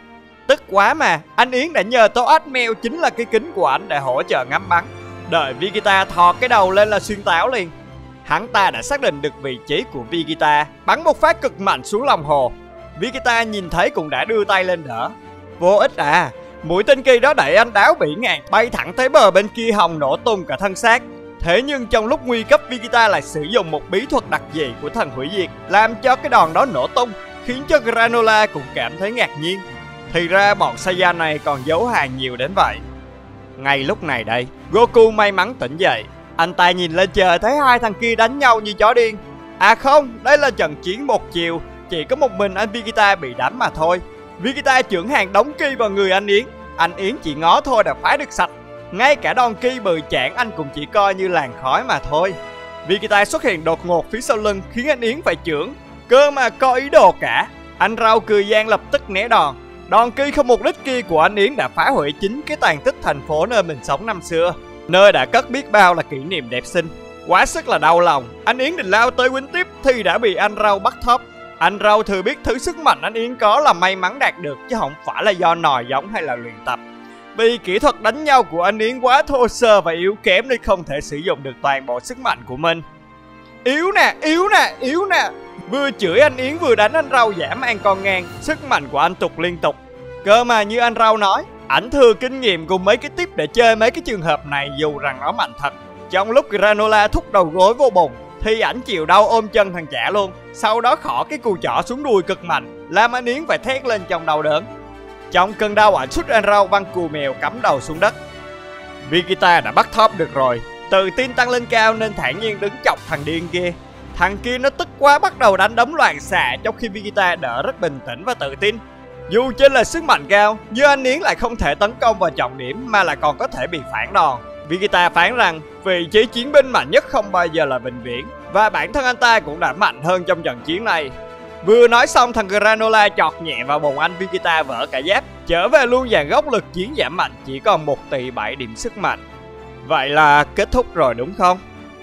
Tức quá mà, anh Yến đã nhờ Tố Ách Mèo chính là cái kính của anh để hỗ trợ ngắm bắn. Đợi Vegeta thò cái đầu lên là xuyên táo liền. Hắn ta đã xác định được vị trí của Vegeta, bắn một phát cực mạnh xuống lòng hồ. Vegeta nhìn thấy cũng đã đưa tay lên đỡ. Vô ích à, mũi tên kỳ đó đẩy anh Đáo Bỉ Ngạn bay thẳng tới bờ bên kia hòng nổ tung cả thân xác. Thế nhưng trong lúc nguy cấp, Vegeta lại sử dụng một bí thuật đặc dị của thần hủy diệt, làm cho cái đòn đó nổ tung, khiến cho Granola cũng cảm thấy ngạc nhiên. Thì ra bọn Saiyan này còn giấu hàng nhiều đến vậy. Ngay lúc này đây, Goku may mắn tỉnh dậy. Anh ta nhìn lên trời thấy hai thằng kia đánh nhau như chó điên. À không, đây là trận chiến một chiều, chỉ có một mình anh Vegeta bị đánh mà thôi. Vegeta chưởng hàng đống ki vào người anh Yến. Anh Yến chỉ ngó thôi đã phá được sạch. Ngay cả đòn ki bự chảng anh cũng chỉ coi như làn khói mà thôi. Vegeta xuất hiện đột ngột phía sau lưng khiến anh Yến phải chưởng. Cơ mà có ý đồ cả. Anh Rau cười gian lập tức né đòn. Đòn ki không mục đích kia của anh Yến đã phá hủy chính cái tàn tích thành phố nơi mình sống năm xưa, nơi đã cất biết bao là kỷ niệm đẹp xinh. Quá sức là đau lòng, anh Yến định lao tới quýnh tiếp thì đã bị anh Rau bắt thóp. Anh Rau thừa biết thứ sức mạnh anh Yến có là may mắn đạt được, chứ không phải là do nòi giống hay là luyện tập. Vì kỹ thuật đánh nhau của anh Yến quá thô sơ và yếu kém nên không thể sử dụng được toàn bộ sức mạnh của mình. Yếu nè, yếu nè, yếu nè. Vừa chửi anh Yến vừa đánh anh Rau dã man con ngang, sức mạnh của anh tụt liên tục. Cơ mà như anh Rau nói, ảnh thừa kinh nghiệm cùng mấy cái tip để chơi mấy cái trường hợp này dù rằng nó mạnh thật. Trong lúc Granola thúc đầu gối vô bụng thì ảnh chịu đau ôm chân thằng chả luôn. Sau đó khỏ cái cù chỏ xuống đùi cực mạnh, làm anh Yến phải thét lên trong đau đớn. Trong cơn đau ảnh xuất anh Rau văng cù mèo cắm đầu xuống đất. Vegeta đã bắt thóp được rồi, tự tin tăng lên cao nên thản nhiên đứng chọc thằng điên kia. Thằng kia nó tức quá bắt đầu đánh đấm loạn xạ, trong khi Vegeta đỡ rất bình tĩnh và tự tin. Dù trên là sức mạnh cao, nhưng anh Yến lại không thể tấn công vào trọng điểm mà lại còn có thể bị phản đòn. Vegeta phán rằng vị trí chiến binh mạnh nhất không bao giờ là vĩnh viễn, và bản thân anh ta cũng đã mạnh hơn trong trận chiến này. Vừa nói xong, thằng Granola chọt nhẹ vào bụng anh Vegeta vỡ cả giáp, trở về luôn dàn gốc lực chiến giảm mạnh chỉ còn một tỷ bảy điểm sức mạnh. Vậy là kết thúc rồi đúng không?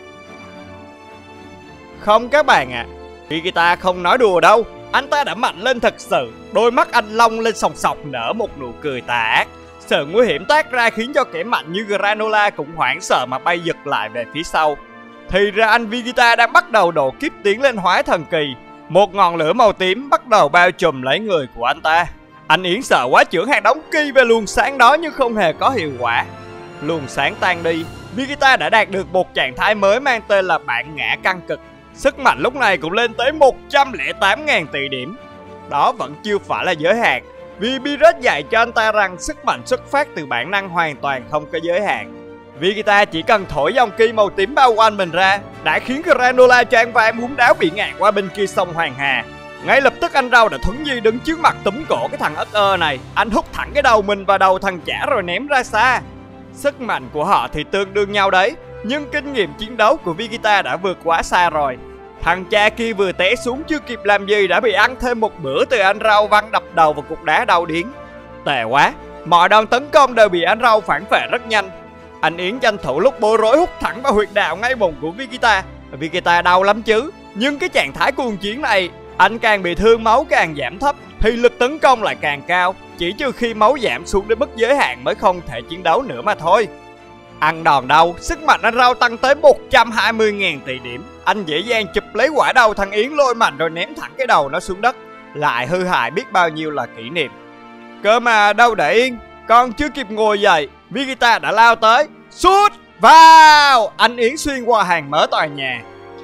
Không các bạn ạ, à, Vegeta không nói đùa đâu. Anh ta đã mạnh lên thật sự. Đôi mắt anh long lên sòng sọc nở một nụ cười tà ác. Sự nguy hiểm tác ra khiến cho kẻ mạnh như Granola cũng hoảng sợ mà bay giật lại về phía sau. Thì ra anh Vegeta đang bắt đầu độ kiếp tiến lên hóa thần kỳ. Một ngọn lửa màu tím bắt đầu bao trùm lấy người của anh ta. Anh Yến sợ quá chưởng hàng đống ki về luồng sáng đó nhưng không hề có hiệu quả. Luồng sáng tan đi, Vegeta đã đạt được một trạng thái mới mang tên là bản ngã căng cực. Sức mạnh lúc này cũng lên tới một trăm lẻ tám nghìn tỷ điểm. Đó vẫn chưa phải là giới hạn, vì Beerus dạy cho anh ta rằng sức mạnh xuất phát từ bản năng hoàn toàn không có giới hạn. Vegeta chỉ cần thổi dòng ki màu tím bao quanh mình ra đã khiến Granola choáng váng muốn đáo bị ngạn qua bên kia sông Hoàng Hà. Ngay lập tức anh Rau đã thuấn di đứng trước mặt túm cổ cái thằng ất ơ này. Anh hút thẳng cái đầu mình vào đầu thằng chả rồi ném ra xa. Sức mạnh của họ thì tương đương nhau đấy, nhưng kinh nghiệm chiến đấu của Vegeta đã vượt quá xa rồi. Thằng cha kia vừa té xuống chưa kịp làm gì đã bị ăn thêm một bữa từ anh Rau văng đập đầu vào cục đá đau điếng. Tệ quá, mọi đòn tấn công đều bị anh Rau phản phệ rất nhanh. Anh Yến tranh thủ lúc bối rối hút thẳng vào huyệt đạo ngay bụng của Vegeta. Vegeta đau lắm chứ, nhưng cái trạng thái cuồng chiến này, anh càng bị thương máu càng giảm thấp thì lực tấn công lại càng cao. Chỉ trừ khi máu giảm xuống đến mức giới hạn mới không thể chiến đấu nữa mà thôi. Ăn đòn đau, sức mạnh anh Rau tăng tới một trăm hai mươi nghìn tỷ điểm. Anh dễ dàng chụp lấy quả đầu thằng Yến lôi mạnh rồi ném thẳng cái đầu nó xuống đất. Lại hư hại biết bao nhiêu là kỷ niệm. Cơ mà đâu để yên, còn chưa kịp ngồi dậy, Vegeta đã lao tới. Sút vào! Anh Yến xuyên qua hàng mỡ tòa nhà.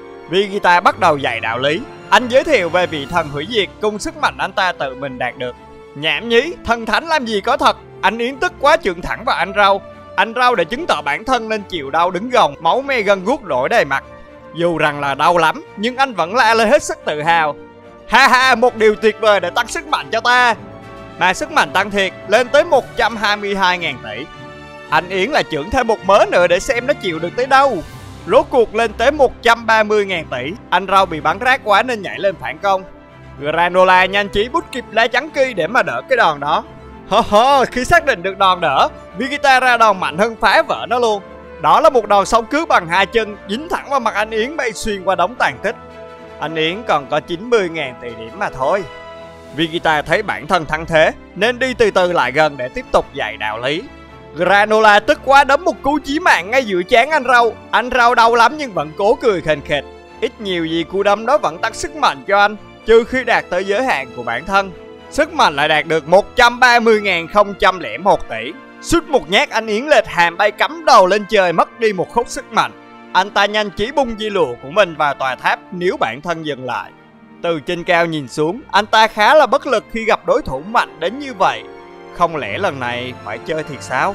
Vegeta bắt đầu dạy đạo lý. Anh giới thiệu về vị thần hủy diệt cùng sức mạnh anh ta tự mình đạt được. Nhảm nhí, thần thánh làm gì có thật. Anh Yến tức quá chưởng thẳng vào anh Rau. Anh Rau để chứng tỏ bản thân nên chịu đau đứng gồng, máu me gân guốc đổ đầy mặt. Dù rằng là đau lắm, nhưng anh vẫn la lên hết sức tự hào. Ha ha, một điều tuyệt vời để tăng sức mạnh cho ta. Mà sức mạnh tăng thiệt, lên tới một trăm hai mươi hai nghìn tỷ. Anh Yến là chưởng thêm một mớ nữa để xem nó chịu được tới đâu. Rốt cuộc lên tới một trăm ba mươi nghìn tỷ. Anh Rau bị bắn rác quá nên nhảy lên phản công. Granola nhanh trí bút kịp lá chắn ki để mà đỡ cái đòn đó. Ho ho, khi xác định được đòn đỡ, Vegeta ra đòn mạnh hơn phá vỡ nó luôn. Đó là một đòn sóng cướp bằng hai chân dính thẳng vào mặt anh Yến bay xuyên qua đống tàn tích. Anh Yến còn có chín mươi nghìn tỷ điểm mà thôi. Vegeta thấy bản thân thắng thế nên đi từ từ lại gần để tiếp tục dạy đạo lý. Granola tức quá đấm một cú chí mạng ngay giữa trán anh Râu. Anh Râu đau lắm nhưng vẫn cố cười khền khệt. Ít nhiều gì cú đấm đó vẫn tăng sức mạnh cho anh, trừ khi đạt tới giới hạn của bản thân. Sức mạnh lại đạt được một trăm ba mươi nghìn không trăm lẻ một tỷ. Suốt một nhát anh Yến lệch hàm bay cắm đầu lên trời, mất đi một khúc sức mạnh. Anh ta nhanh trí bung dây lụa của mình vào tòa tháp níu bản thân dừng lại. Từ trên cao nhìn xuống, anh ta khá là bất lực khi gặp đối thủ mạnh đến như vậy. Không lẽ lần này phải chơi thiệt sao?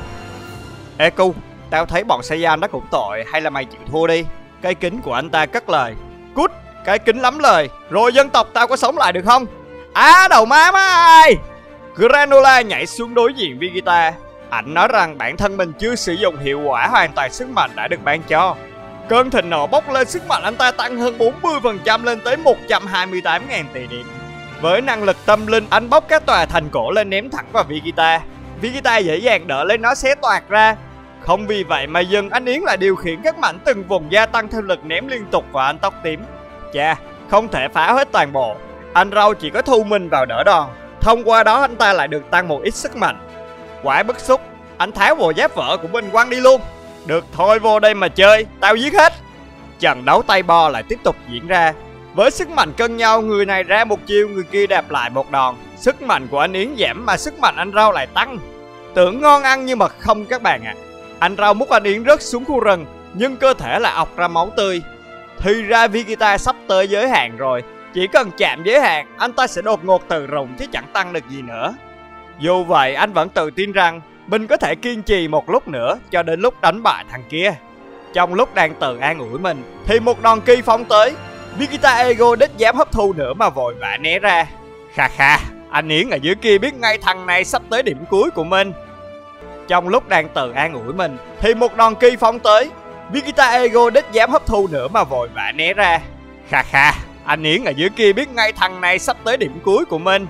Ê Cu, tao thấy bọn Saiyan đó cũng tội, hay là mày chịu thua đi? Cái kính của anh ta cất lời. Cút, cái kính lắm lời, rồi dân tộc tao có sống lại được không? Á đầu má má ai? Granola nhảy xuống đối diện Vegeta. Anh nói rằng bản thân mình chưa sử dụng hiệu quả hoàn toàn sức mạnh đã được ban cho. Cơn thịnh nộ bốc lên, sức mạnh anh ta tăng hơn bốn mươi phần trăm lên tới một trăm hai mươi tám nghìn tỷ điểm. Với năng lực tâm linh, anh bốc các tòa thành cổ lên ném thẳng vào Vegeta. Vegeta dễ dàng đỡ lấy nó xé toạc ra. Không vì vậy mà dừng, anh Yến lại điều khiển các mảnh từng vùng gia tăng thêm lực ném liên tục vào anh tóc tím. Chà, không thể phá hết toàn bộ. Anh Râu chỉ có thu mình vào đỡ đòn. Thông qua đó anh ta lại được tăng một ít sức mạnh. Quả bức xúc, anh tháo bộ giáp vỡ của mình quăng đi luôn. Được thôi, vô đây mà chơi, tao giết hết. Trận đấu tay bo lại tiếp tục diễn ra. Với sức mạnh cân nhau, người này ra một chiêu, người kia đạp lại một đòn. Sức mạnh của anh Yến giảm mà sức mạnh anh Râu lại tăng. Tưởng ngon ăn nhưng mà không các bạn ạ. À. Anh Râu múc anh Yến rớt xuống khu rừng, nhưng cơ thể lại ọc ra máu tươi. Thì ra Vegeta sắp tới giới hạn rồi. Chỉ cần chạm giới hạn, anh ta sẽ đột ngột từ rụng chứ chẳng tăng được gì nữa. Dù vậy, anh vẫn tự tin rằng mình có thể kiên trì một lúc nữa cho đến lúc đánh bại thằng kia. Trong lúc đang tự an ủi mình, thì một đòn ki phóng tới. Vegeta Ego đích dám hấp thu nữa mà vội vã né ra. Kha kha, anh Yến ở dưới kia biết ngay thằng này sắp tới điểm cuối của mình. Trong lúc đang tự an ủi mình, thì một đòn ki phóng tới. Vegeta Ego đích dám hấp thu nữa mà vội vã né ra. Kha kha, anh Yến ở dưới kia biết ngay thằng này sắp tới điểm cuối của mình.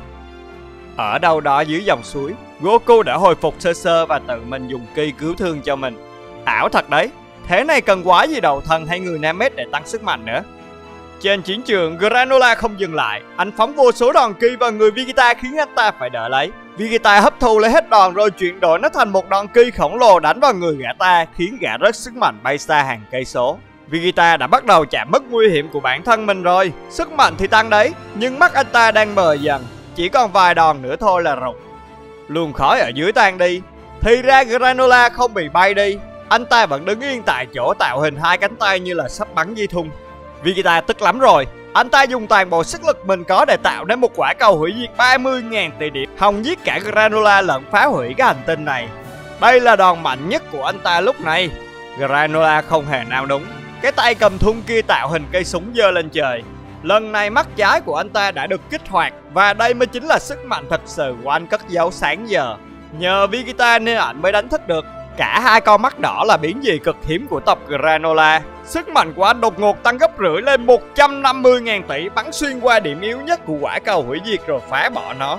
Ở đâu đó dưới dòng suối, Goku đã hồi phục sơ sơ và tự mình dùng ki cứu thương cho mình. Ảo thật đấy, thế này cần quá gì đầu thần hay người Namek để tăng sức mạnh nữa. Trên chiến trường, Granola không dừng lại. Anh phóng vô số đòn ki vào người Vegeta khiến anh ta phải đỡ lấy. Vegeta hấp thu lấy hết đòn rồi chuyển đổi nó thành một đòn ki khổng lồ đánh vào người gã ta, khiến gã rớt sức mạnh bay xa hàng cây số. Vegeta đã bắt đầu chạm mức nguy hiểm của bản thân mình rồi. Sức mạnh thì tăng đấy, nhưng mắt anh ta đang mờ dần. Chỉ còn vài đòn nữa thôi là rụng. Luồng khói ở dưới tan đi. Thì ra Granola không bị bay đi. Anh ta vẫn đứng yên tại chỗ tạo hình hai cánh tay như là sắp bắn dây thun. Vegeta tức lắm rồi. Anh ta dùng toàn bộ sức lực mình có để tạo nên một quả cầu hủy diệt ba mươi nghìn tỷ điểm, hòng giết cả Granola lẫn phá hủy cái hành tinh này. Đây là đòn mạnh nhất của anh ta lúc này. Granola không hề nao núng. Cái tay cầm thun kia tạo hình cây súng giơ lên trời. Lần này mắt trái của anh ta đã được kích hoạt. Và đây mới chính là sức mạnh thật sự của anh cất giấu sáng giờ. Nhờ Vegeta nên anh mới đánh thức được. Cả hai con mắt đỏ là biến dị cực hiếm của tộc Granola. Sức mạnh của anh đột ngột tăng gấp rưỡi lên một trăm năm mươi nghìn tỷ, bắn xuyên qua điểm yếu nhất của quả cầu hủy diệt rồi phá bỏ nó.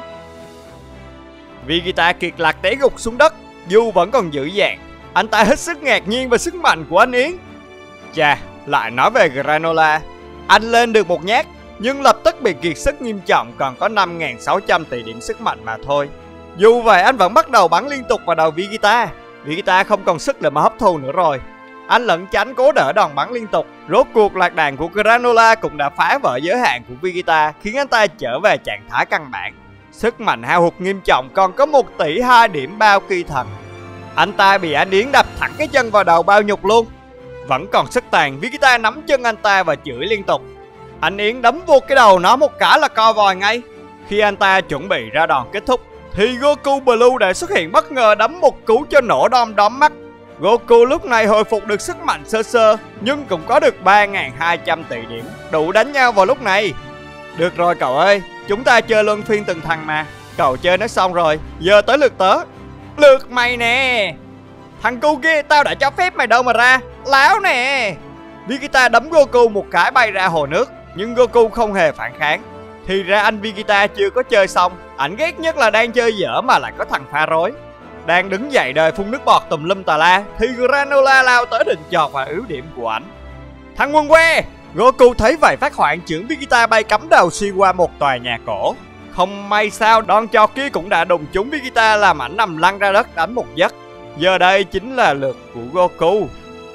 Vegeta kiệt lạc té gục xuống đất, dù vẫn còn giữ dạng. Anh ta hết sức ngạc nhiên về sức mạnh của anh Yến. Chà, lại nói về Granola. Anh lên được một nhát, nhưng lập tức bị kiệt sức nghiêm trọng, còn có năm nghìn sáu trăm tỷ điểm sức mạnh mà thôi. Dù vậy anh vẫn bắt đầu bắn liên tục vào đầu Vegeta. Vegeta không còn sức để mà hấp thu nữa rồi. Anh lẩn tránh cố đỡ đòn bắn liên tục. Rốt cuộc lạc đàn của Granola cũng đã phá vỡ giới hạn của Vegeta, khiến anh ta trở về trạng thái căn bản. Sức mạnh hao hụt nghiêm trọng, còn có một tỷ hai điểm bao ki thần. Anh ta bị anh Yến đập thẳng cái chân vào đầu bao nhục luôn. Vẫn còn sức tàn, Vegeta nắm chân anh ta và chửi liên tục. Anh Yến đấm vô cái đầu nó một cái là co vòi ngay. Khi anh ta chuẩn bị ra đòn kết thúc, thì Goku Blue đã xuất hiện bất ngờ đấm một cú cho nổ đom đóm mắt. Goku lúc này hồi phục được sức mạnh sơ sơ, nhưng cũng có được ba nghìn hai trăm tỷ điểm, đủ đánh nhau vào lúc này. Được rồi cậu ơi, chúng ta chơi luân phiên từng thằng mà. Cậu chơi nó xong rồi, giờ tới lượt tớ. Lượt mày nè. Thằng cu kia tao đã cho phép mày đâu mà ra, láo nè. Vegeta đấm Goku một cái bay ra hồ nước, nhưng Goku không hề phản kháng. Thì ra anh Vegeta chưa có chơi xong. Ảnh ghét nhất là đang chơi dở mà lại có thằng pha rối. Đang đứng dậy đời phun nước bọt tùm lum tà la, thì Granola lao tới định chọt vào yếu điểm của ảnh. Thằng quần que! Goku thấy vậy phát hoảng, chưởng Vegeta bay cắm đầu xuyên qua một tòa nhà cổ. Không may sao đòn chọt kia cũng đã đụng trúng Vegeta làm ảnh nằm lăn ra đất đánh một giấc. Giờ đây chính là lượt của Goku.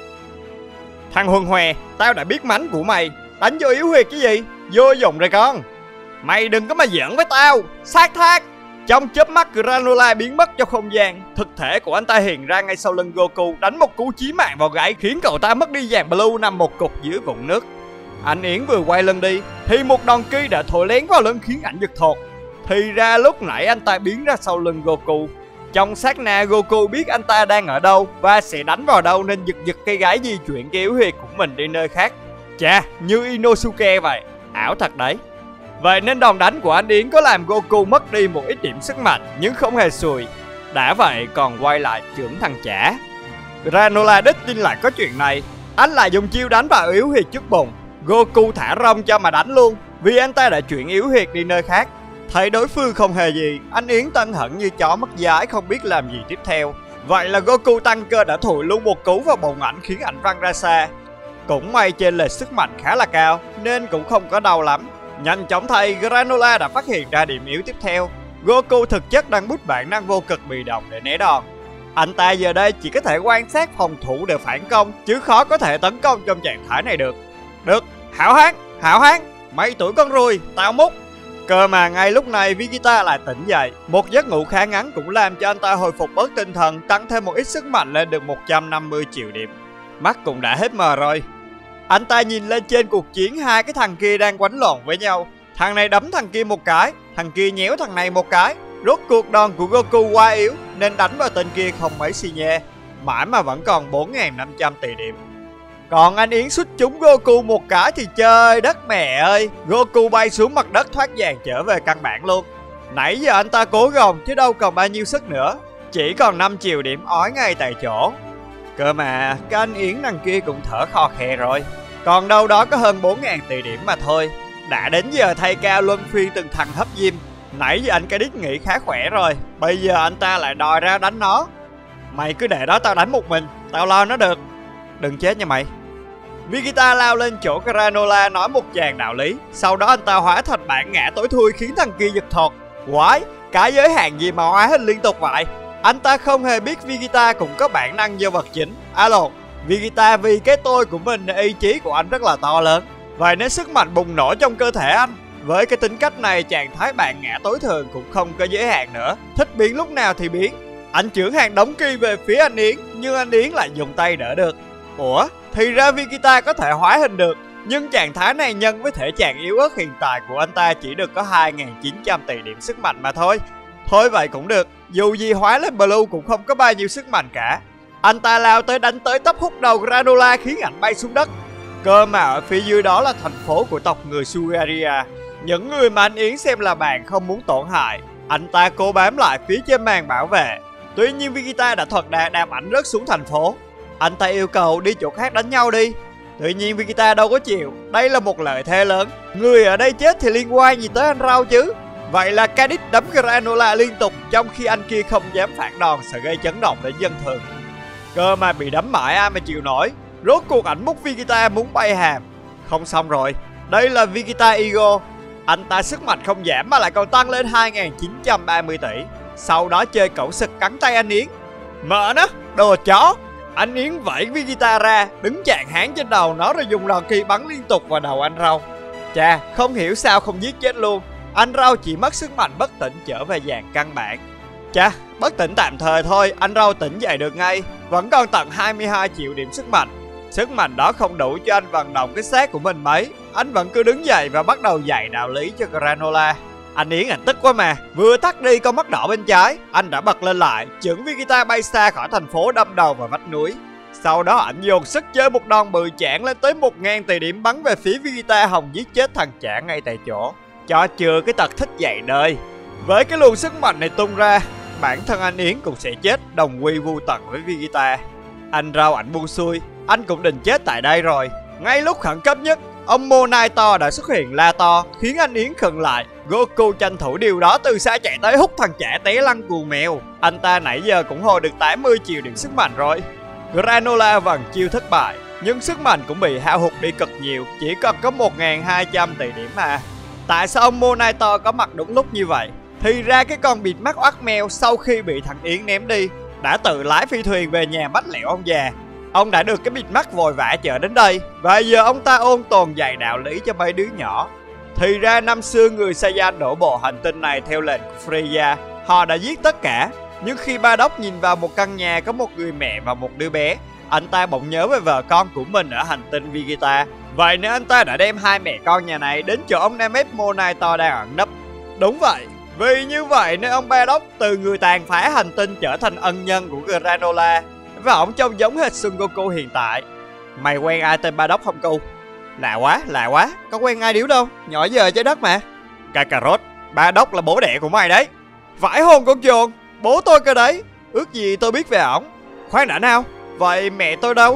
Thằng Huân Hòe, tao đã biết mánh của mày. Đánh vô yếu huyệt cái gì? Vô dụng rồi con. Mày đừng có mà giỡn với tao. Sát thác. Trong chớp mắt Granola biến mất trong không gian. Thực thể của anh ta hiện ra ngay sau lưng Goku, đánh một cú chí mạng vào gáy khiến cậu ta mất đi dàn Blue nằm một cục dưới vũng nước. Anh Yến vừa quay lưng đi thì một đòn ki đã thổi lén vào lưng khiến ảnh giật thột. Thì ra lúc nãy anh ta biến ra sau lưng Goku. Trong sát na Goku biết anh ta đang ở đâu và sẽ đánh vào đâu nên giật giật cây gái di chuyển cái yếu huyệt của mình đi nơi khác. Chà, như Inosuke vậy, ảo thật đấy. Vậy nên đòn đánh của anh Yến có làm Goku mất đi một ít điểm sức mạnh nhưng không hề xùi. Đã vậy còn quay lại chưởng thằng chả. Granola đích tin lại có chuyện này. Anh lại dùng chiêu đánh vào yếu huyệt trước bụng. Goku thả rong cho mà đánh luôn vì anh ta đã chuyển yếu huyệt đi nơi khác. Thấy đối phương không hề gì, anh Yến tân hận như chó mất dái không biết làm gì tiếp theo. Vậy là Goku tăng cơ đã thổi luôn một cú vào bụng ảnh khiến ảnh văng ra xa. Cũng may trên lệch sức mạnh khá là cao nên cũng không có đau lắm. Nhanh chóng thay, Granola đã phát hiện ra điểm yếu tiếp theo. Goku thực chất đang bút bản năng vô cực bị động để né đòn. Anh ta giờ đây chỉ có thể quan sát phòng thủ để phản công chứ khó có thể tấn công trong trạng thái này được. Được, Hảo Hán, Hảo Hán, mấy tuổi con ruồi, tao múc. Cơ mà ngay lúc này Vegeta lại tỉnh dậy. Một giấc ngủ khá ngắn cũng làm cho anh ta hồi phục bớt tinh thần, tăng thêm một ít sức mạnh lên được một trăm năm mươi triệu điểm. Mắt cũng đã hết mờ rồi. Anh ta nhìn lên trên cuộc chiến hai cái thằng kia đang quánh lộn với nhau. Thằng này đấm thằng kia một cái, thằng kia nhéo thằng này một cái. Rốt cuộc đòn của Goku quá yếu nên đánh vào tên kia không mấy xì nhê. Mãi mà vẫn còn bốn nghìn năm trăm tỷ điểm. Còn anh Yến xuất trúng Goku một cái thì trời đất mẹ ơi. Goku bay xuống mặt đất thoát dàn trở về căn bản luôn. Nãy giờ anh ta cố gồng chứ đâu còn bao nhiêu sức nữa. Chỉ còn năm triệu điểm ói ngay tại chỗ. Cơ mà cái anh Yến đằng kia cũng thở khò khè rồi. Còn đâu đó có hơn bốn nghìn tỷ điểm mà thôi. Đã đến giờ thay ca luân phiên từng thằng hấp diêm. Nãy giờ anh cái đít nghĩ khá khỏe rồi. Bây giờ anh ta lại đòi ra đánh nó. Mày cứ để đó tao đánh một mình. Tao lo nó được. Đừng chết nha mày. Vegeta lao lên chỗ Granola nói một tràng đạo lý. Sau đó anh ta hóa thành bản ngã tối thui khiến thằng kia giật thọt. Quái, cái giới hạn gì mà hóa hình liên tục vậy? Anh ta không hề biết Vegeta cũng có bản năng do vật chính. Alo, Vegeta vì cái tôi của mình, ý chí của anh rất là to lớn. Vậy nên sức mạnh bùng nổ trong cơ thể anh. Với cái tính cách này, trạng thái bản ngã tối thường cũng không có giới hạn nữa. Thích biến lúc nào thì biến. Anh chưởng hàng đống ki về phía anh Yến, nhưng anh Yến lại dùng tay đỡ được. Ủa, thì ra Vegeta có thể hóa hình được. Nhưng trạng thái này nhân với thể trạng yếu ớt hiện tại của anh ta chỉ được có hai nghìn chín trăm tỷ điểm sức mạnh mà thôi. Thôi vậy cũng được, dù gì hóa lên Blue cũng không có bao nhiêu sức mạnh cả. Anh ta lao tới đánh tới tấp hút đầu Granola khiến ảnh bay xuống đất. Cơ mà ở phía dưới đó là thành phố của tộc người Sugaria. Những người mà anh Yến xem là bạn không muốn tổn hại. Anh ta cố bám lại phía trên màn bảo vệ. Tuy nhiên Vegeta đã thuật đà đạp ảnh rớt xuống thành phố. Anh ta yêu cầu đi chỗ khác đánh nhau đi. Tuy nhiên Vegeta đâu có chịu. Đây là một lợi thế lớn. Người ở đây chết thì liên quan gì tới anh Rau chứ. Vậy là Cadix đấm Granola liên tục, trong khi anh kia không dám phản đòn sợ gây chấn động đến dân thường. Cơ mà bị đấm mãi ai mà chịu nổi. Rốt cuộc ảnh múc Vegeta muốn bay hàm. Không xong rồi. Đây là Vegeta Ego. Anh ta sức mạnh không giảm mà lại còn tăng lên hai nghìn chín trăm ba mươi tỷ. Sau đó chơi cẩu sực cắn tay anh Yến. Mợ nó, đồ chó. Anh Yến vẫy Vegeta ra, đứng chạng hán trên đầu nó rồi dùng đòn kỳ bắn liên tục vào đầu anh Rau. Chà, không hiểu sao không giết chết luôn. Anh Rau chỉ mất sức mạnh bất tỉnh trở về dạng căn bản. Chà, bất tỉnh tạm thời thôi, anh Rau tỉnh dậy được ngay. Vẫn còn tận hai mươi hai triệu điểm sức mạnh. Sức mạnh đó không đủ cho anh vận động cái xác của mình mấy. Anh vẫn cứ đứng dậy và bắt đầu dạy đạo lý cho Granola. Anh Yến ảnh tức quá mà. Vừa tắt đi con mắt đỏ bên trái, anh đã bật lên lại, chưởng Vegeta bay xa khỏi thành phố đâm đầu vào vách núi. Sau đó anh dồn sức chơi một đòn bự chảng lên tới một nghìn tỷ điểm bắn về phía Vegeta hòng giết chết thằng chảng ngay tại chỗ. Cho chừa cái tật thích dạy đời. Với cái luồng sức mạnh này tung ra, bản thân anh Yến cũng sẽ chết đồng quy vu tận với Vegeta. Anh Rau ảnh buông xuôi, anh cũng định chết tại đây rồi. Ngay lúc khẩn cấp nhất, ông Monaito đã xuất hiện la to khiến anh Yến khựng lại. Goku tranh thủ điều đó từ xa chạy tới hút thằng chả té lăn cuồng mèo. Anh ta nãy giờ cũng hồi được tám mươi triệu điểm sức mạnh rồi. Granola vẫn chiêu thất bại, nhưng sức mạnh cũng bị hao hụt đi cực nhiều, chỉ cần có một nghìn hai trăm tỷ điểm mà. Tại sao ông Monitor có mặt đúng lúc như vậy? Thì ra cái con bịt mắt oắt mèo sau khi bị thằng Yến ném đi đã tự lái phi thuyền về nhà mách lẹo ông già. Ông đã được cái bịt mắt vội vã chở đến đây, và giờ ông ta ôn tồn dạy đạo lý cho mấy đứa nhỏ. Thì ra năm xưa người Saiyan đổ bộ hành tinh này theo lệnh của Freya. Họ đã giết tất cả. Nhưng khi Bardock nhìn vào một căn nhà có một người mẹ và một đứa bé, anh ta bỗng nhớ về vợ con của mình ở hành tinh Vegeta. Vậy nên anh ta đã đem hai mẹ con nhà này đến chỗ ông Namek Monitor đang ẩn nấp. Đúng vậy, vì như vậy nên ông Bardock từ người tàn phá hành tinh trở thành ân nhân của Granola. Và ông trông giống hệt Son Goku hiện tại. Mày quen ai tên Bardock không cu? Lạ quá, lạ quá, có quen ai điếu đâu, nhỏ giờ trái đất mà. Kakarot, Bardock là bố đẻ của mày đấy. Vãi hồn con chuồn, bố tôi cơ đấy, ước gì tôi biết về ổng. Khoan đã nào, vậy mẹ tôi đâu?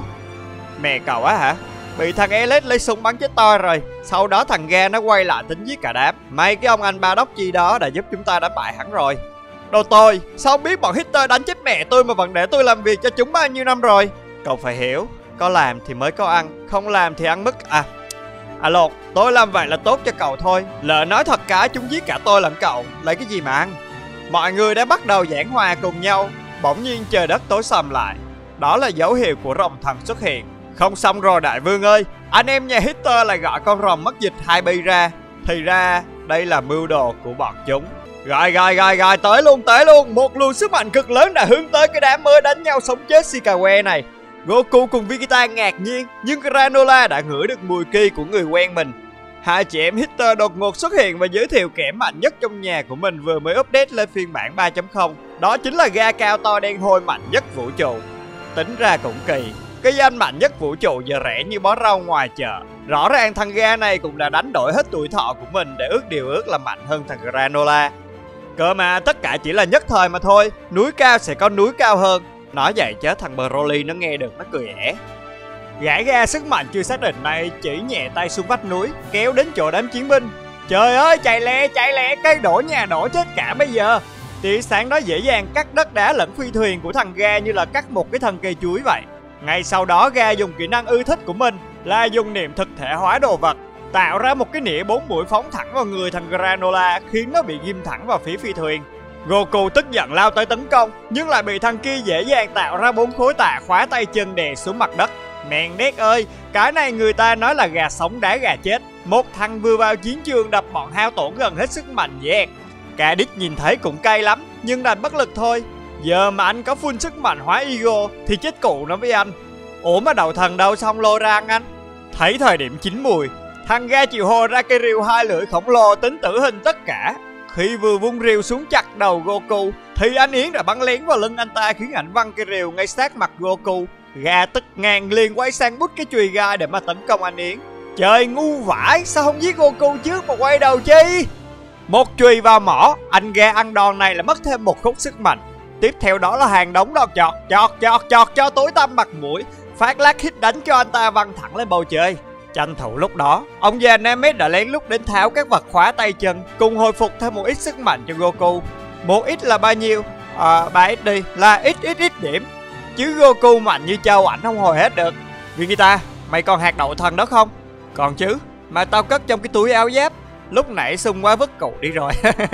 Mẹ cậu á hả? Bị thằng Elliot lấy súng bắn chết toi rồi. Sau đó thằng Ga nó quay lại tính giết cả đám. May cái ông anh Bardock chi đó đã giúp chúng ta đánh bại hắn rồi. Đồ tôi, sao không biết bọn Hitler đánh chết mẹ tôi mà vẫn để tôi làm việc cho chúng bao nhiêu năm rồi? Cậu phải hiểu, có làm thì mới có ăn, không làm thì ăn mứt à. À lột, tôi làm vậy là tốt cho cậu thôi. Lỡ nói thật cả chúng giết cả tôi lẫn cậu, lấy cái gì mà ăn? Mọi người đã bắt đầu giảng hòa cùng nhau. Bỗng nhiên trời đất tối sầm lại. Đó là dấu hiệu của rồng thần xuất hiện. Không xong rồi đại vương ơi, anh em nhà Hitler lại gọi con rồng mất dịch hai bi ra. Thì ra đây là mưu đồ của bọn chúng. Rồi rồi rồi rồi, tới luôn tới luôn. Một luồng sức mạnh cực lớn đã hướng tới cái đám mới đánh nhau sống chết Shikawe này. Goku cùng Vegeta ngạc nhiên, nhưng Granola đã ngửi được mùi ki của người quen mình. Hai chị em Hitler đột ngột xuất hiện và giới thiệu kẻ mạnh nhất trong nhà của mình vừa mới update lên phiên bản ba chấm không. Đó chính là Ga cao to đen hôi mạnh nhất vũ trụ. Tính ra cũng kỳ, cái danh mạnh nhất vũ trụ giờ rẻ như bó rau ngoài chợ. Rõ ràng thằng Ga này cũng đã đánh đổi hết tuổi thọ của mình để ước điều ước là mạnh hơn thằng Granola. Cơ mà tất cả chỉ là nhất thời mà thôi, núi cao sẽ có núi cao hơn. Nói vậy chứ thằng Broly nó nghe được nó cười ẻ. Gã Ga sức mạnh chưa xác định này chỉ nhẹ tay xuống vách núi, kéo đến chỗ đám chiến binh. Trời ơi, chạy lẹ chạy lẹ, cây đổ nhà đổ chết cả bây giờ. Tia sáng đó dễ dàng cắt đất đá lẫn phi thuyền của thằng Ga như là cắt một cái thân cây chuối vậy. Ngay sau đó Ga dùng kỹ năng ưa thích của mình là dùng niệm thực thể hóa đồ vật, tạo ra một cái nĩa bốn mũi phóng thẳng vào người thằng Granola, khiến nó bị ghim thẳng vào phía phi thuyền. Goku tức giận lao tới tấn công, nhưng lại bị thằng kia dễ dàng tạo ra bốn khối tạ khóa tay chân đè xuống mặt đất. Mèn đét ơi, cái này người ta nói là gà sống đá gà chết. Một thằng vừa vào chiến trường đập bọn hao tổn gần hết sức mạnh vậy. Cả đít nhìn thấy cũng cay lắm, nhưng đành bất lực thôi. Giờ mà anh có full sức mạnh hóa Ego thì chết cụ nó với anh. Ủa mà đầu thần đâu xong lôi ra ăn anh? Thấy thời điểm chín mùi, thằng Ga chịu hồ ra cây rìu hai lưỡi khổng lồ tính tử hình tất cả. Khi vừa vung rìu xuống chặt đầu Goku thì anh Yến đã bắn lén vào lưng anh ta, khiến ảnh văng cây rìu ngay sát mặt Goku. Ga tức ngàn liền quay sang bút cái chùy gai để mà tấn công anh Yến. Trời ngu vãi, sao không giết Goku trước mà quay đầu chi? Một chùy vào mỏ, anh Ga ăn đòn này là mất thêm một khúc sức mạnh. Tiếp theo đó là hàng đống đòn chọt chọt chọt chọt cho tối tăm mặt mũi. Phát lát hit đánh cho anh ta văng thẳng lên bầu trời. Tranh thủ lúc đó, ông già Namek đã lén lút đến tháo các vật khóa tay chân, cùng hồi phục thêm một ít sức mạnh cho Goku. Một ít là bao nhiêu? À, ba ít đi, là ít ít ít điểm. Chứ Goku mạnh như châu ảnh không hồi hết được. Vegeta, mày còn hạt đậu thần đó không? Còn chứ, mà tao cất trong cái túi áo giáp. Lúc nãy xung quá vứt cụ đi rồi.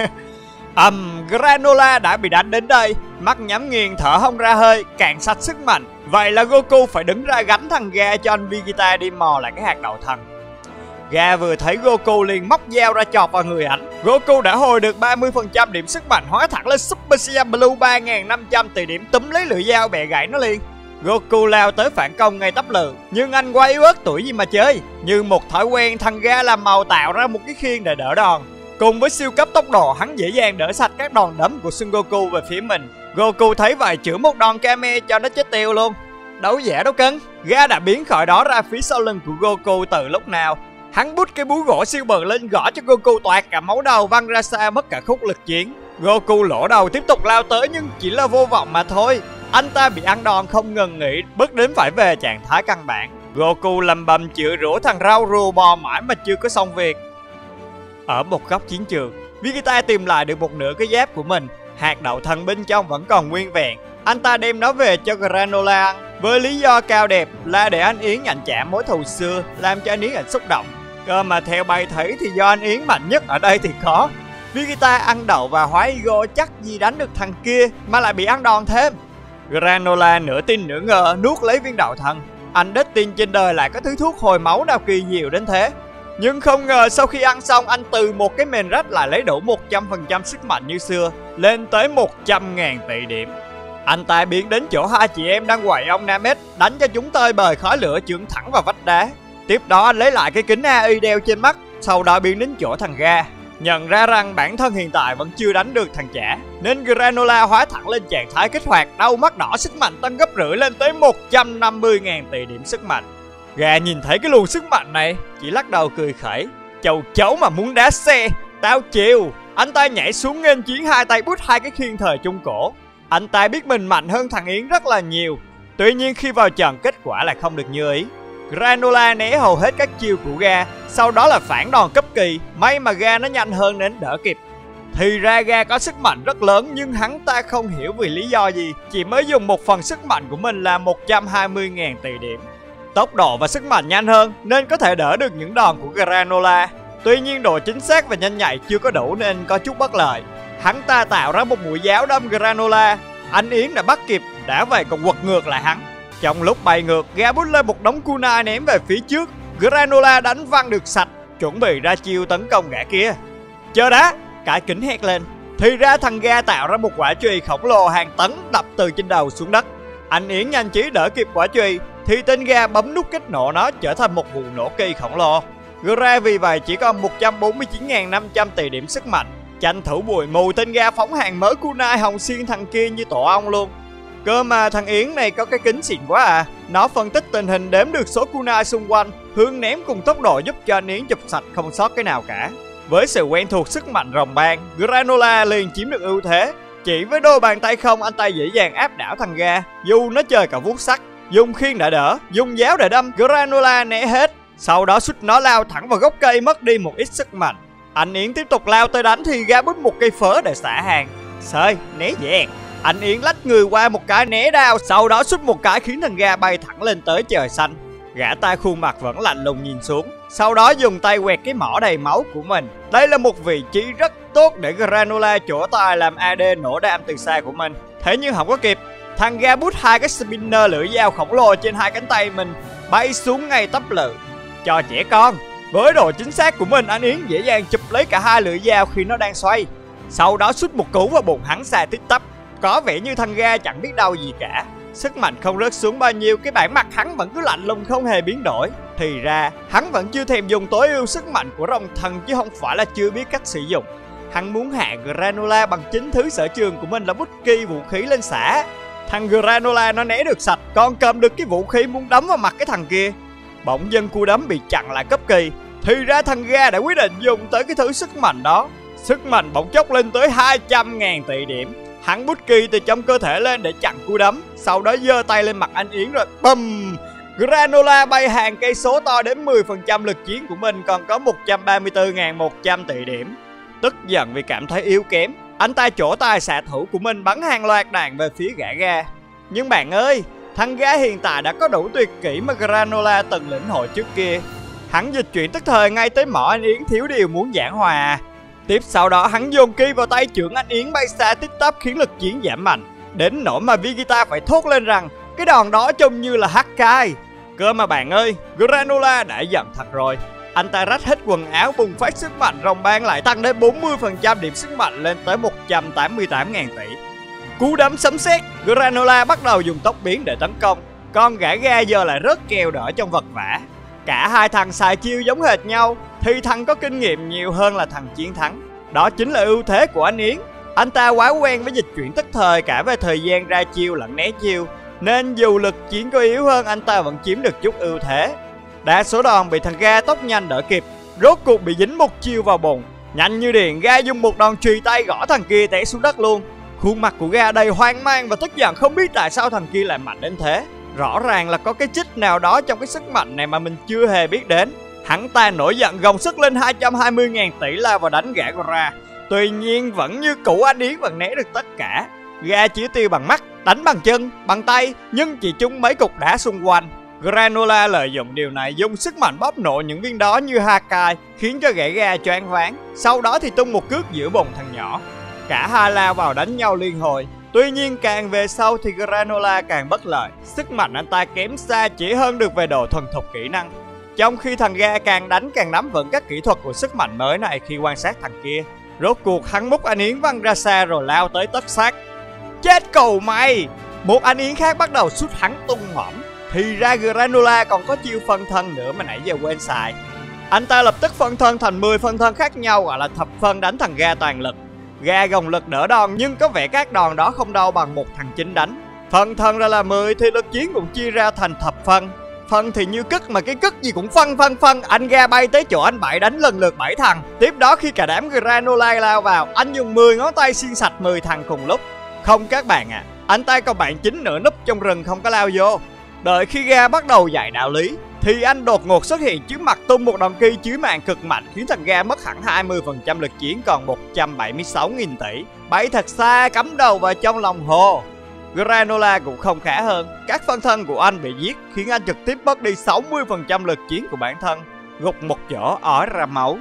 Ầm, um, Granola đã bị đánh đến đây, mắt nhắm nghiền thở không ra hơi, cạn sạch sức mạnh. Vậy là Goku phải đứng ra gánh thằng Ga cho anh Vegeta đi mò lại cái hạt đậu thần. Ga vừa thấy Goku liền móc dao ra chọt vào người ảnh. Goku đã hồi được ba mươi phần trăm điểm sức mạnh, hóa thẳng lên Super Saiyan Blue ba nghìn năm trăm tỷ điểm, túm lấy lưỡi dao bẻ gãy nó liền. Goku lao tới phản công ngay tấp lự, nhưng anh quá yếu ớt tuổi gì mà chơi. Như một thói quen, thằng Ga làm màu tạo ra một cái khiên để đỡ đòn. Cùng với siêu cấp tốc độ, hắn dễ dàng đỡ sạch các đòn đấm của Son Goku về phía mình. Goku thấy vậy chữa một đòn Kame cho nó chết tiêu luôn. Đâu dễ đâu cưng. Ga đã biến khỏi đó ra phía sau lưng của Goku từ lúc nào. Hắn bút cái búa gỗ siêu bự lên gõ cho Goku toạc cả máu đầu, văng ra xa mất cả khúc lực chiến. Goku lỗ đầu tiếp tục lao tới nhưng chỉ là vô vọng mà thôi. Anh ta bị ăn đòn không ngừng nghỉ, bước đến phải về trạng thái căn bản. Goku lầm bầm chửi rủa thằng rau rùa bò mãi mà chưa có xong việc. Ở một góc chiến trường, Vegeta tìm lại được một nửa cái giáp của mình. Hạt đậu thần bên trong vẫn còn nguyên vẹn. Anh ta đem nó về cho Granola ăn, với lý do cao đẹp là để anh Yến nhận trả mối thù xưa, làm cho anh Yến ảnh xúc động. Cơ mà theo bay thấy thì do anh Yến mạnh nhất ở đây thì có. Vegeta ăn đậu và hóa ego chắc gì đánh được thằng kia mà lại bị ăn đòn thêm. Granola nửa tin nửa ngờ nuốt lấy viên đậu thần. Anh đích tin trên đời lại có thứ thuốc hồi máu nào kỳ diệu đến thế. Nhưng không ngờ sau khi ăn xong anh từ một cái mền rách lại lấy đủ một trăm phần trăm sức mạnh như xưa, lên tới một trăm ngàn tỷ điểm. Anh ta biến đến chỗ hai chị em đang quậy ông Namek, đánh cho chúng tơi bời khói lửa chưởng thẳng vào vách đá. Tiếp đó anh lấy lại cái kính a i đeo trên mắt, sau đó biến đến chỗ thằng Ga. Nhận ra rằng bản thân hiện tại vẫn chưa đánh được thằng chả, nên Granola hóa thẳng lên trạng thái kích hoạt, đau mắt đỏ sức mạnh tăng gấp rưỡi lên tới một trăm năm mươi ngàn tỷ điểm sức mạnh. Gà nhìn thấy cái luồng sức mạnh này, chỉ lắc đầu cười khẩy. Chầu cháu mà muốn đá xe, tao chịu. Anh ta nhảy xuống nghênh chiến, hai tay bút hai cái khiên thời trung cổ. Anh ta biết mình mạnh hơn thằng Yến rất là nhiều. Tuy nhiên khi vào trận kết quả lại không được như ý. Granola né hầu hết các chiêu của Ga, sau đó là phản đòn cấp kỳ. May mà Ga nó nhanh hơn nên đỡ kịp. Thì ra Ga có sức mạnh rất lớn, nhưng hắn ta không hiểu vì lý do gì chỉ mới dùng một phần sức mạnh của mình là một trăm hai mươi ngàn tỷ điểm. Tốc độ và sức mạnh nhanh hơn nên có thể đỡ được những đòn của Granola. Tuy nhiên độ chính xác và nhanh nhạy chưa có đủ nên có chút bất lợi. Hắn ta tạo ra một mũi giáo đâm Granola. Anh Yến đã bắt kịp, đã về còn quật ngược lại hắn. Trong lúc bay ngược, Ga bút lên một đống kunai ném về phía trước. Granola đánh văng được sạch, chuẩn bị ra chiêu tấn công gã kia. Chờ đã, Cải Kính hét lên. Thì ra thằng Ga tạo ra một quả chùy khổng lồ hàng tấn đập từ trên đầu xuống đất. Anh Yến nhanh trí đỡ kịp quả chùy, thì tên Ga bấm nút kích nổ nó trở thành một vụ nổ kỳ khổng lồ. Gra vì vậy chỉ còn một trăm bốn mươi chín nghìn năm trăm tỷ điểm sức mạnh. Tranh thủ bụi mù, tên Ga phóng hàng mớ kunai hồng xiên thằng kia như tổ ong luôn. Cơ mà thằng Yến này có cái kính xịn quá à. Nó phân tích tình hình, đếm được số kunai xung quanh, hướng ném cùng tốc độ giúp cho anh Yến chụp sạch không sót cái nào cả. Với sự quen thuộc sức mạnh rồng bang, Granola liền chiếm được ưu thế. Chỉ với đôi bàn tay không, anh ta dễ dàng áp đảo thằng Ga. Dù nó chơi cả vuốt sắt, dùng khiên đã đỡ, dùng giáo để đâm, Granola né hết. Sau đó suýt nó lao thẳng vào gốc cây, mất đi một ít sức mạnh. Anh Yến tiếp tục lao tới đánh thì Ga bút một cây phớ để xả hàng. Sơi, né dẹn. Anh Yến lách người qua một cái né đao, sau đó sút một cái khiến thằng Ga bay thẳng lên tới trời xanh. Gã ta khuôn mặt vẫn lạnh lùng nhìn xuống, sau đó dùng tay quẹt cái mỏ đầy máu của mình. Đây là một vị trí rất tốt để Granola trổ tài làm a đê nổ đam từ xa của mình. Thế nhưng không có kịp. Thằng Ga bút hai cái spinner lưỡi dao khổng lồ trên hai cánh tay mình, bay xuống ngay tấp lự. Cho trẻ con, với độ chính xác của mình, anh Yến dễ dàng chụp lấy cả hai lưỡi dao khi nó đang xoay. Sau đó sút một cú vào bụng hắn xa tít tắp. Có vẻ như thằng Ga chẳng biết đau gì cả. Sức mạnh không rớt xuống bao nhiêu, cái bản mặt hắn vẫn cứ lạnh lùng không hề biến đổi. Thì ra hắn vẫn chưa thèm dùng tối ưu sức mạnh của rồng thần, chứ không phải là chưa biết cách sử dụng. Hắn muốn hạ Granola bằng chính thứ sở trường của mình là bút ki vũ khí lên xả. Thằng Granola nó né được sạch, còn cầm được cái vũ khí muốn đấm vào mặt cái thằng kia. Bỗng dưng cú đấm bị chặn lại cấp kỳ. Thì ra thằng Ga đã quyết định dùng tới cái thứ sức mạnh đó. Sức mạnh bỗng chốc lên tới hai trăm ngàn tỷ điểm. Hắn bút kỳ từ trong cơ thể lên để chặn cú đấm, sau đó giơ tay lên mặt anh Yến rồi bầm. Granola bay hàng cây số to đến mười phần trăm lực chiến của mình, còn có một trăm ba mươi tư nghìn một trăm tỷ điểm. Tức giận vì cảm thấy yếu kém, anh ta trổ tài xạ thủ của mình bắn hàng loạt đạn về phía gã Ga. Nhưng bạn ơi, thằng Ga hiện tại đã có đủ tuyệt kỹ mà Granola từng lĩnh hội trước kia. Hắn dịch chuyển tức thời ngay tới mỏ anh Yến, thiếu điều muốn giảng hòa. Tiếp sau đó hắn dồn ki vào tay trưởng anh Yến bay xa tít tắp, khiến lực chiến giảm mạnh. Đến nỗi mà Vegeta phải thốt lên rằng cái đòn đó trông như là Hakai. Cơ mà bạn ơi, Granola đã giận thật rồi. Anh ta rách hết quần áo, bùng phát sức mạnh rồng bang lại tăng đến bốn mươi phần trăm điểm sức mạnh lên tới một trăm tám mươi tám nghìn tỷ. Cú đấm sấm sét, Granola bắt đầu dùng tốc biến để tấn công, còn gã Ga giờ lại rớt kèo đỡ trong vật vã. Cả hai thằng xài chiêu giống hệt nhau, thì thằng có kinh nghiệm nhiều hơn là thằng chiến thắng. Đó chính là ưu thế của anh Yến. Anh ta quá quen với dịch chuyển tức thời cả về thời gian ra chiêu lẫn né chiêu, nên dù lực chiến có yếu hơn, anh ta vẫn chiếm được chút ưu thế. Đa số đòn bị thằng Ga tốc nhanh đỡ kịp, rốt cuộc bị dính một chiêu vào bụng. Nhanh như điện, Ga dùng một đòn chùy tay gõ thằng kia té xuống đất luôn. Khuôn mặt của Ga đầy hoang mang và tức giận, không biết tại sao thằng kia lại mạnh đến thế. Rõ ràng là có cái chích nào đó trong cái sức mạnh này mà mình chưa hề biết đến. Hắn ta nổi giận gồng sức lên hai trăm hai mươi nghìn tỷ lao vào đánh gã Gra. Tuy nhiên vẫn như cũ, anh Yến vẫn né được tất cả. Ga chỉ tiêu bằng mắt, đánh bằng chân, bằng tay, nhưng chỉ trúng mấy cục đá xung quanh. Granola lợi dụng điều này dùng sức mạnh bóp nổ những viên đá như Hakai, khiến cho gã ga choáng váng. Sau đó thì tung một cước giữa bụng thằng nhỏ. Cả hai lao vào đánh nhau liên hồi. Tuy nhiên càng về sau thì Granola càng bất lợi. Sức mạnh anh ta kém xa, chỉ hơn được về độ thuần thục kỹ năng. Trong khi thằng ga càng đánh càng nắm vững các kỹ thuật của sức mạnh mới này khi quan sát thằng kia. Rốt cuộc hắn múc anh Yến văng ra xa rồi lao tới tất sát. Chết cầu mày! Một anh Yến khác bắt đầu sút hắn tung hõm. Thì ra Granola còn có chiêu phân thân nữa mà nãy giờ quên xài. Anh ta lập tức phân thân thành mười phân thân khác nhau, gọi là thập phân, đánh thằng ga toàn lực. Ga gồng lực đỡ đòn nhưng có vẻ các đòn đó không đau bằng một thằng chính đánh. Phân thân ra là mười thì lực chiến cũng chia ra thành thập phân. Phân thì như cất mà cái cất gì cũng phân phân phân. Anh ga bay tới chỗ anh Bảy đánh lần lượt bảy thằng. Tiếp đó khi cả đám Granola lao vào, anh dùng mười ngón tay xiên sạch mười thằng cùng lúc. Không các bạn ạ, à, anh ta còn bạn chính nữa núp trong rừng không có lao vô. Đợi khi ga bắt đầu dạy đạo lý thì anh đột ngột xuất hiện trước mặt tung một đòn ki chứa mạng cực mạnh, khiến thằng ga mất hẳn hai mươi phần trăm lực chiến còn một trăm bảy mươi sáu nghìn tỷ. Bay thật xa cắm đầu vào trong lòng hồ. Granola cũng không khá hơn. Các phân thân của anh bị giết khiến anh trực tiếp mất đi sáu mươi phần trăm lực chiến của bản thân, gục một chỗ ói ra máu.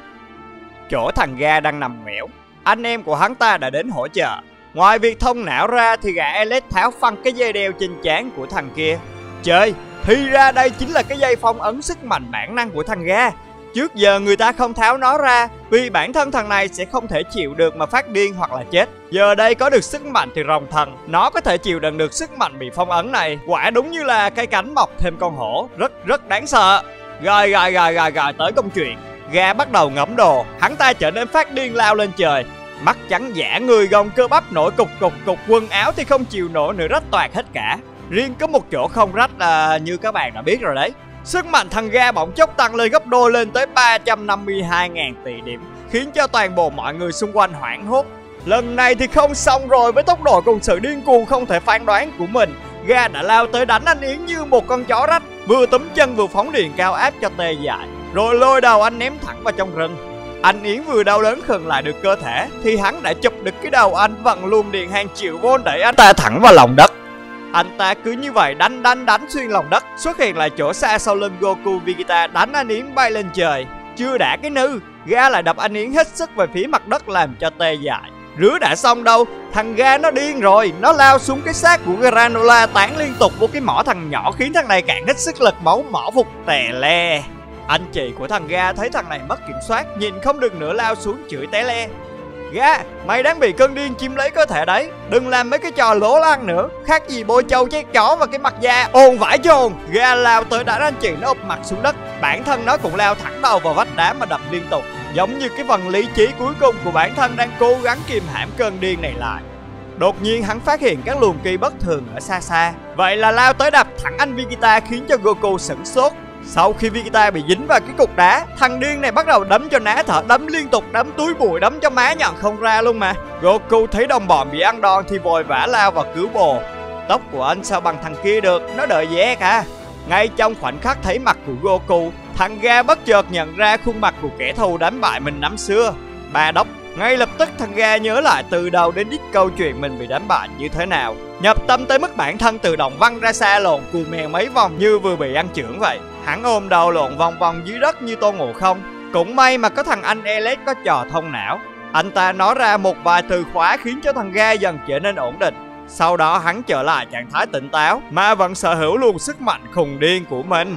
Chỗ thằng ga đang nằm ngoẻo, anh em của hắn ta đã đến hỗ trợ. Ngoài việc thông não ra thì gã Elite tháo phăng cái dây đeo trên trán của thằng kia. Trời, thì ra đây chính là cái dây phong ấn sức mạnh bản năng của thằng ga. Trước giờ người ta không tháo nó ra vì bản thân thằng này sẽ không thể chịu được mà phát điên hoặc là chết. Giờ đây có được sức mạnh thì rồng thần, nó có thể chịu đựng được sức mạnh bị phong ấn này. Quả đúng như là cái cánh mọc thêm con hổ, rất rất đáng sợ. Rồi rồi rồi rồi rồi tới công chuyện. Ga bắt đầu ngẫm đồ, hắn ta trở nên phát điên lao lên trời. Mắt trắng dã, người gồng cơ bắp nổi cục cục cục, quần áo thì không chịu nổi nữa, rách toạc hết cả. Riêng có một chỗ không rách là như các bạn đã biết rồi đấy. Sức mạnh thằng ga bỗng chốc tăng lên gấp đôi lên tới ba trăm năm mươi hai nghìn tỷ điểm, khiến cho toàn bộ mọi người xung quanh hoảng hốt. Lần này thì không xong rồi. Với tốc độ cùng sự điên cuồng không thể phán đoán của mình, ga đã lao tới đánh anh Yến như một con chó rách, vừa túm chân vừa phóng điện cao áp cho tê dại, rồi lôi đầu anh ném thẳng vào trong rừng. Anh Yến vừa đau đớn khựng lại được cơ thể thì hắn đã chụp được cái đầu anh, vặn luồng điện hàng triệu vôn đẩy anh ta thẳng vào lòng đất. Anh ta cứ như vậy đánh đánh đánh xuyên lòng đất, xuất hiện lại chỗ xa sau lưng Goku Vegeta, đánh anh Yến bay lên trời. Chưa đã cái nư, ga lại đập anh Yến hết sức về phía mặt đất làm cho tê dại. Rứa đã xong đâu, thằng ga nó điên rồi, nó lao xuống cái xác của Granola tán liên tục vô cái mỏ thằng nhỏ, khiến thằng này cạn hết sức lực, máu mỏ phục tè le. Anh chị của thằng ga thấy thằng này mất kiểm soát, nhìn không được nữa lao xuống chửi té le. Ga, mày đang bị cơn điên chiếm lấy cơ thể đấy, đừng làm mấy cái trò lố lăng nữa, khác gì bôi trâu chét chó vào cái mặt da. Ồn vãi chồn. Ga lao tới đánh anh chị nó ụp mặt xuống đất, bản thân nó cũng lao thẳng đầu vào vách đá mà đập liên tục, giống như cái phần lý trí cuối cùng của bản thân đang cố gắng kìm hãm cơn điên này lại. Đột nhiên hắn phát hiện các luồng ki bất thường ở xa xa, vậy là lao tới đập thẳng anh Vegeta, khiến cho Goku sửng sốt. Sau khi Vegeta bị dính vào cái cục đá, thằng điên này bắt đầu đấm cho ná thở, đấm liên tục, đấm túi bụi, đấm cho má nhận không ra luôn mà. Goku thấy đồng bọn bị ăn đòn thì vội vã lao vào cứu bồ. Tóc của anh sao bằng thằng kia được, nó đợi dễ cả. Ngay trong khoảnh khắc thấy mặt của Goku, thằng ga bất chợt nhận ra khuôn mặt của kẻ thù đánh bại mình năm xưa, Ba Đốc. Ngay lập tức thằng ga nhớ lại từ đầu đến đích câu chuyện mình bị đánh bại như thế nào, nhập tâm tới mức bản thân tự động văng ra xa lộn cù mèo mấy vòng như vừa bị ăn chưởng vậy. Hắn ôm đầu lộn vòng vòng dưới đất như Tôn Ngộ Không. Cũng may mà có thằng anh Elite có trò thông não, anh ta nói ra một vài từ khóa khiến cho thằng ga dần trở nên ổn định. Sau đó hắn trở lại trạng thái tỉnh táo mà vẫn sở hữu luôn sức mạnh khùng điên của mình.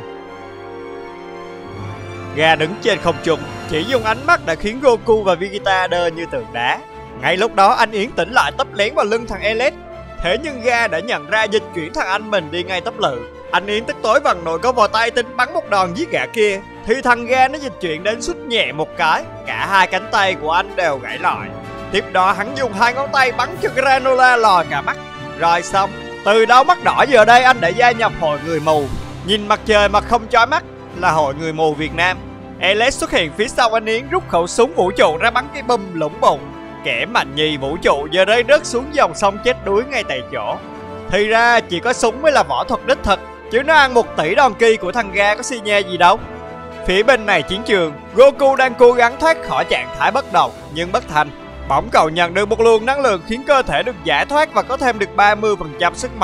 Ga đứng trên không trung, chỉ dùng ánh mắt đã khiến Goku và Vegeta đơ như tượng đá. Ngay lúc đó anh Yến tỉnh lại tấp lén vào lưng thằng Elite. Thế nhưng ga đã nhận ra dịch chuyển thằng anh mình đi ngay tấp lự. Anh Yến tức tối vằn nồi có vò tay tính bắn một đòn giết gã kia, thì thằng ga nó dịch chuyển đến sút nhẹ một cái, cả hai cánh tay của anh đều gãy lòi. Tiếp đó hắn dùng hai ngón tay bắn cho Granola lòi cả mắt. Rồi xong, từ đâu mắt đỏ giờ đây anh đã gia nhập hội người mù. Nhìn mặt trời mà không chói mắt là hội người mù Việt Nam. Elite xuất hiện phía sau anh Yến, rút khẩu súng vũ trụ ra bắn cái bum lủng bụng. Kẻ mạnh nhì vũ trụ giờ đây rớt xuống dòng sông chết đuối ngay tại chỗ. Thì ra chỉ có súng mới là võ thuật đích thực, chứ nó ăn một tỷ đòn ki của thằng ga có xi nhê gì đâu. Phía bên này chiến trường, Goku đang cố gắng thoát khỏi trạng thái bất động nhưng bất thành. Bỗng cậu nhận được một luồng năng lượng khiến cơ thể được giải thoát và có thêm được ba mươi phần trăm sức mạnh.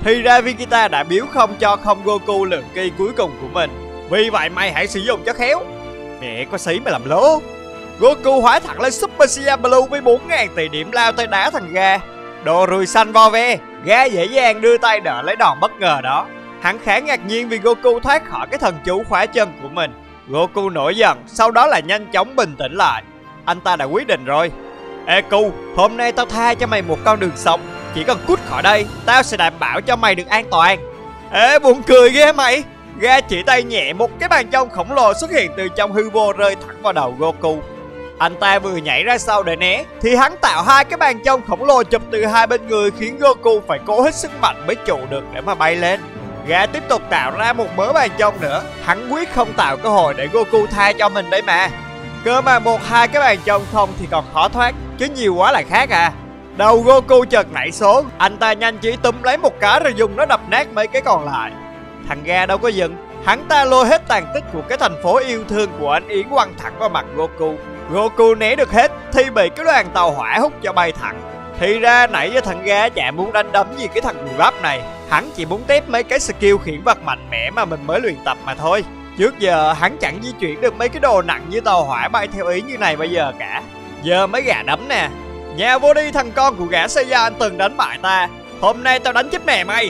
Thì ra Vegeta đã biếu không cho không Goku lượng ki cuối cùng của mình. Vì vậy mày hãy sử dụng cho khéo. Mẹ có xí mày làm lố. Goku hóa thẳng lên Super Saiyan Blue với bốn nghìn tỷ điểm lao tới đá thằng Ga. Đồ ruồi xanh vo ve, Ga dễ dàng đưa tay đỡ lấy đòn bất ngờ đó. Hắn khá ngạc nhiên vì Goku thoát khỏi cái thần chú khóa chân của mình. Goku nổi giận, sau đó là nhanh chóng bình tĩnh lại. Anh ta đã quyết định rồi. Ê Cu, hôm nay tao tha cho mày một con đường sống. Chỉ cần cút khỏi đây, tao sẽ đảm bảo cho mày được an toàn. Ê buồn cười ghê mày. Ga chỉ tay nhẹ, một cái bàn trong khổng lồ xuất hiện từ trong hư vô rơi thẳng vào đầu Goku. Anh ta vừa nhảy ra sau để né thì hắn tạo hai cái bàn trong khổng lồ chụp từ hai bên người, khiến Goku phải cố hết sức mạnh mới trụ được để mà bay lên. Ga tiếp tục tạo ra một mớ bàn trong nữa. Hắn quyết không tạo cơ hội để Goku tha cho mình đấy mà. Cơ mà một hai cái bàn trong không thì còn khó thoát, chứ nhiều quá là khác à. Đầu Goku chợt nảy số, anh ta nhanh chỉ túm lấy một cái rồi dùng nó đập nát mấy cái còn lại. Thằng Ga đâu có dừng, hắn ta lôi hết tàn tích của cái thành phố yêu thương của anh Yến quăng thẳng vào mặt Goku. Goku né được hết thì bị cái đoàn tàu hỏa hút cho bay thẳng. Thì ra nãy giờ thằng Ga chả muốn đánh đấm gì cái thằng đùi bắp này. Hắn chỉ muốn test mấy cái skill khiển vật mạnh mẽ mà mình mới luyện tập mà thôi. Trước giờ hắn chẳng di chuyển được mấy cái đồ nặng như tàu hỏa bay theo ý như này bây giờ cả. Giờ mới gà đấm nè. Nhà vô đi thằng con của gã Saiyan từng đánh bại ta. Hôm nay tao đánh chết mẹ mày.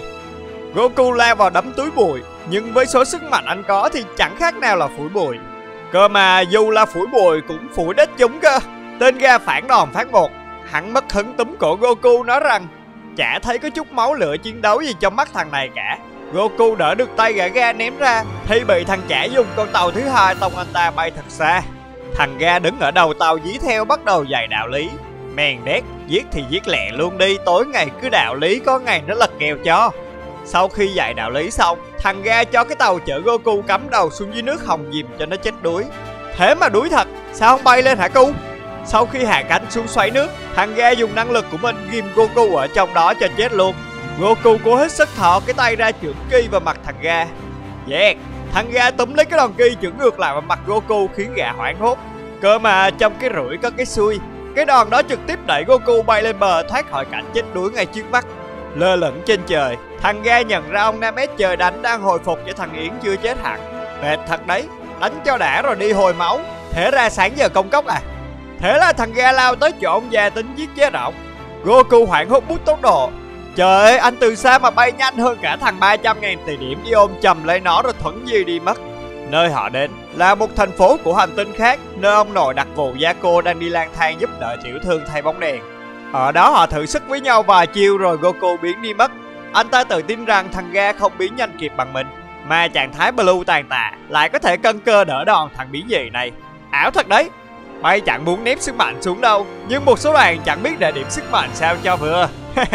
Goku lao vào đấm túi bụi, nhưng với số sức mạnh anh có thì chẳng khác nào là phủi bụi. Cơ mà dù là phủi bụi cũng phủi đít chúng cơ. Tên Ga phản đòn phát một. Hắn mất hứng túm cổ Goku nói rằng chả thấy có chút máu lửa chiến đấu gì trong mắt thằng này cả. Goku đỡ được tay gã Ga ném ra thì bị thằng chả dùng con tàu thứ hai tông anh ta bay thật xa. Thằng Ga đứng ở đầu tàu dí theo bắt đầu dạy đạo lý. Mèn đét, giết thì giết lẹ luôn đi, tối ngày cứ đạo lý có ngày nó lật kèo cho. Sau khi dạy đạo lý xong, thằng Ga cho cái tàu chở Goku cắm đầu xuống dưới nước hòng dìm cho nó chết đuối. Thế mà đuối thật, sao không bay lên hả Cu? Sau khi hạ cánh xuống xoáy nước, thằng Ga dùng năng lực của mình ghim Goku ở trong đó cho chết luôn. Goku cố hết sức thò cái tay ra chưởng ki vào mặt thằng Ga. Yeah, thằng Ga túm lấy cái đòn ki chưởng ngược lại vào mặt Goku khiến gã hoảng hốt. Cơ mà trong cái rủi có cái xui, cái đòn đó trực tiếp đẩy Goku bay lên bờ thoát khỏi cảnh chết đuối ngay trước mắt. Lơ lửng trên trời, thằng Ga nhận ra ông Namek trời đánh đang hồi phục cho thằng Yến chưa chết hẳn. Mệt thật đấy, đánh cho đã rồi đi hồi máu. Thế ra sáng giờ công cốc à? Thế là thằng Ga lao tới chỗ ông già tính giết chết ổng. Goku hoảng hốt bút tốc độ. Trời ơi, anh từ xa mà bay nhanh hơn cả thằng ba trăm nghìn tỷ điểm đi ôm chầm lấy nó rồi thuẫn gì đi mất. Nơi họ đến là một thành phố của hành tinh khác, nơi ông nội đặc vụ Yako đang đi lang thang giúp đỡ tiểu thương thay bóng đèn. Ở đó họ thử sức với nhau vài chiêu rồi Goku biến đi mất. Anh ta tự tin rằng thằng Ga không biến nhanh kịp bằng mình, mà trạng thái Blue tàn tạ lại có thể cân cơ đỡ đòn thằng biến dị này. Ảo thật đấy. Bay chẳng muốn ném sức mạnh xuống đâu, nhưng một số đoàn chẳng biết để điểm sức mạnh sao cho vừa.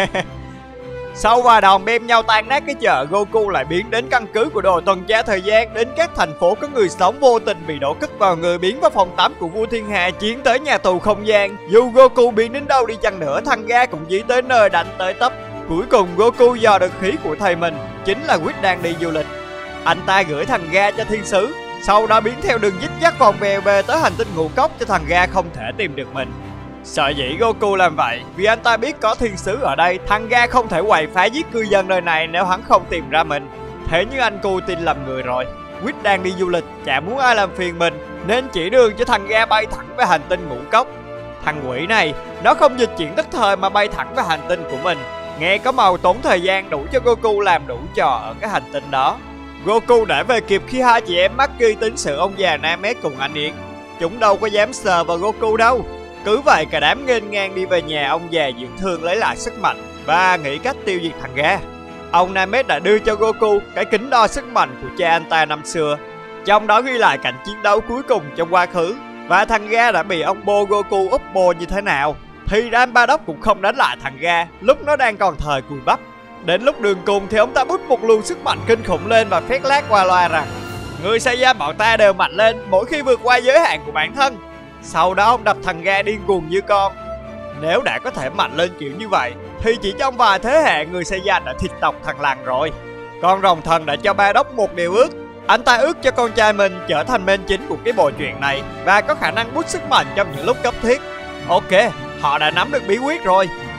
Sau vài đòn bem nhau tan nát cái chợ, Goku lại biến đến căn cứ của đội tuần tra thời gian, đến các thành phố có người sống vô tình bị đổ cất vào người, biến vào phòng tắm của vua thiên hà, chiến tới nhà tù không gian. Dù Goku biến đến đâu đi chăng nữa, thằng Ga cũng dí tới nơi đánh tới tấp. Cuối cùng Goku dò được khí của thầy mình, chính là Whit đang đi du lịch. Anh ta gửi thằng Ga cho thiên sứ, sau đó biến theo đường dích dắt vòng bèo bề tới hành tinh ngũ cốc cho thằng Ga không thể tìm được mình. Sợ dĩ Goku làm vậy vì anh ta biết có thiên sứ ở đây, thằng Ga không thể quậy phá giết cư dân nơi này nếu hắn không tìm ra mình. Thế nhưng anh Cu tin lầm người rồi. Whit đang đi du lịch, chả muốn ai làm phiền mình, nên chỉ đường cho thằng Ga bay thẳng về hành tinh ngũ cốc. Thằng quỷ này, nó không dịch chuyển tức thời mà bay thẳng về hành tinh của mình. Nghe có màu tốn thời gian đủ cho Goku làm đủ trò ở cái hành tinh đó. Goku đã về kịp khi hai chị em Maki tính sự ông già Namek cùng anh Yến. Chúng đâu có dám sờ vào Goku đâu. Cứ vậy cả đám nghênh ngang đi về nhà ông già dưỡng thương lấy lại sức mạnh và nghĩ cách tiêu diệt thằng Ga. Ông Namek đã đưa cho Goku cái kính đo sức mạnh của cha anh ta năm xưa, trong đó ghi lại cảnh chiến đấu cuối cùng trong quá khứ và thằng Ga đã bị ông Bo Goku úp bô như thế nào. Thì Ram Bardock cũng không đánh lại thằng Ga lúc nó đang còn thời cùi bắp. Đến lúc đường cùng thì ông ta bút một luồng sức mạnh kinh khủng lên và phét lác qua loa rằng người Saiyan bọn ta đều mạnh lên mỗi khi vượt qua giới hạn của bản thân. Sau đó ông đập thằng Ga điên cuồng như con. Nếu đã có thể mạnh lên kiểu như vậy thì chỉ trong vài thế hệ người Saiyan đã thịt tộc thằng lằn rồi. Con rồng thần đã cho Bardock một điều ước. Anh ta ước cho con trai mình trở thành main chính của cái bộ truyện này và có khả năng bút sức mạnh trong những lúc cấp thiết. Ok, họ đã nắm được bí quyết rồi.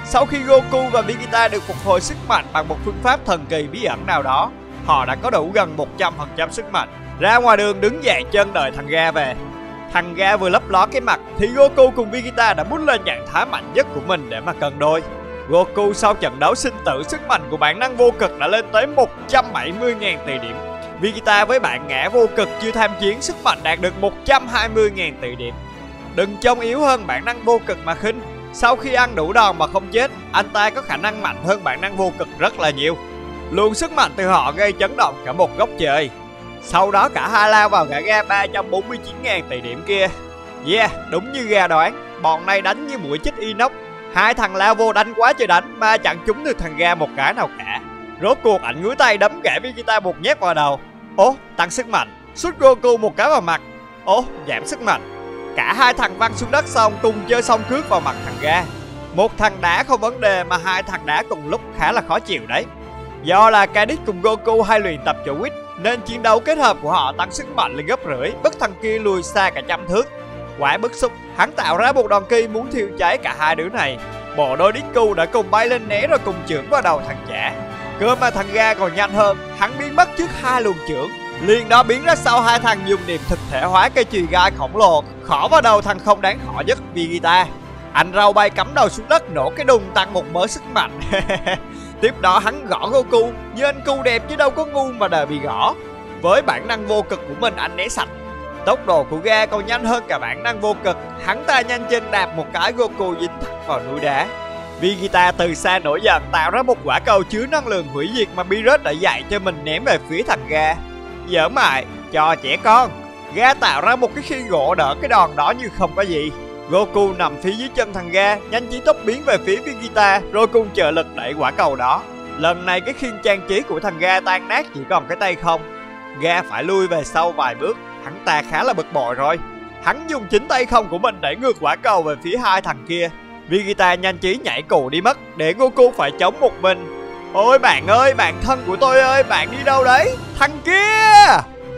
Sau khi Goku và Vegeta được phục hồi sức mạnh bằng một phương pháp thần kỳ bí ẩn nào đó, họ đã có đủ gần một trăm phần trăm sức mạnh. Ra ngoài đường đứng dậy chân đợi thằng Ga về. Thằng Ga vừa lấp ló cái mặt thì Goku cùng Vegeta đã bút lên trạng thái mạnh nhất của mình để mà cân đôi. Goku sau trận đấu sinh tử, sức mạnh của bản năng vô cực đã lên tới một trăm bảy mươi nghìn tỷ điểm. Vegeta với bản ngã vô cực chưa tham chiến, sức mạnh đạt được một trăm hai mươi nghìn tỷ điểm. Đừng trông yếu hơn bản năng vô cực mà khinh. Sau khi ăn đủ đòn mà không chết, anh ta có khả năng mạnh hơn bản năng vô cực rất là nhiều. Luồng sức mạnh từ họ gây chấn động cả một góc trời. Sau đó cả hai lao vào gã Ga ba trăm bốn mươi chín nghìn tỷ điểm kia. Yeah, đúng như Ga đoán, bọn này đánh như mũi chích inox. Hai thằng lao vô đánh quá trời đánh mà chẳng trúng được thằng Ga một cái nào cả. Rốt cuộc ảnh ngứa tay đấm gã Vegeta một nhát vào đầu. Ố, tăng sức mạnh, sút Goku một cái vào mặt. Ố, giảm sức mạnh. Cả hai thằng văng xuống đất xong cùng chơi xong cước vào mặt thằng Ga. Một thằng đá không vấn đề mà hai thằng đá cùng lúc khá là khó chịu đấy. Do là Cadix cùng Goku hay luyện tập chỗ quýt nên chiến đấu kết hợp của họ tăng sức mạnh lên gấp rưỡi, bức thằng kia lùi xa cả trăm thước. Quá bức xúc, hắn tạo ra một đòn ki muốn thiêu cháy cả hai đứa này. Bộ đôi Deku đã cùng bay lên né rồi cùng chưởng vào đầu thằng chả. Cơ mà thằng Ga còn nhanh hơn, hắn biến mất trước hai luồng chưởng, liền đó biến ra sau hai thằng dùng niệm thực thể hóa cây chùy gai khổng lồ khỏ vào đầu thằng không đáng khỏ nhất Vegeta. Anh rau bay cắm đầu xuống đất nổ cái đùng tăng một mớ sức mạnh. Tiếp đó hắn gõ Goku, như anh cu đẹp chứ đâu có ngu mà đợi bị gõ. Với bản năng vô cực của mình anh né sạch. Tốc độ của Ga còn nhanh hơn cả bản năng vô cực, hắn ta nhanh chân đạp một cái Goku dính thẳng vào núi đá. Vegeta từ xa nổi giận tạo ra một quả cầu chứa năng lượng hủy diệt mà Beerus đã dạy cho mình ném về phía thằng Ga. Giỡn mại, cho trẻ con. Ga tạo ra một cái khiên gỗ đỡ cái đòn đó như không có gì. Goku nằm phía dưới chân thằng Ga, nhanh chí tốc biến về phía Vegeta rồi cùng trợ lực đẩy quả cầu đó. Lần này cái khiên trang trí của thằng Ga tan nát chỉ còn cái tay không. Ga phải lui về sau vài bước, hắn ta khá là bực bội rồi. Hắn dùng chính tay không của mình đẩy ngược quả cầu về phía hai thằng kia. Vegeta nhanh chí nhảy cù đi mất để Goku phải chống một mình. Ôi bạn ơi, bạn thân của tôi ơi, bạn đi đâu đấy? Thằng kia!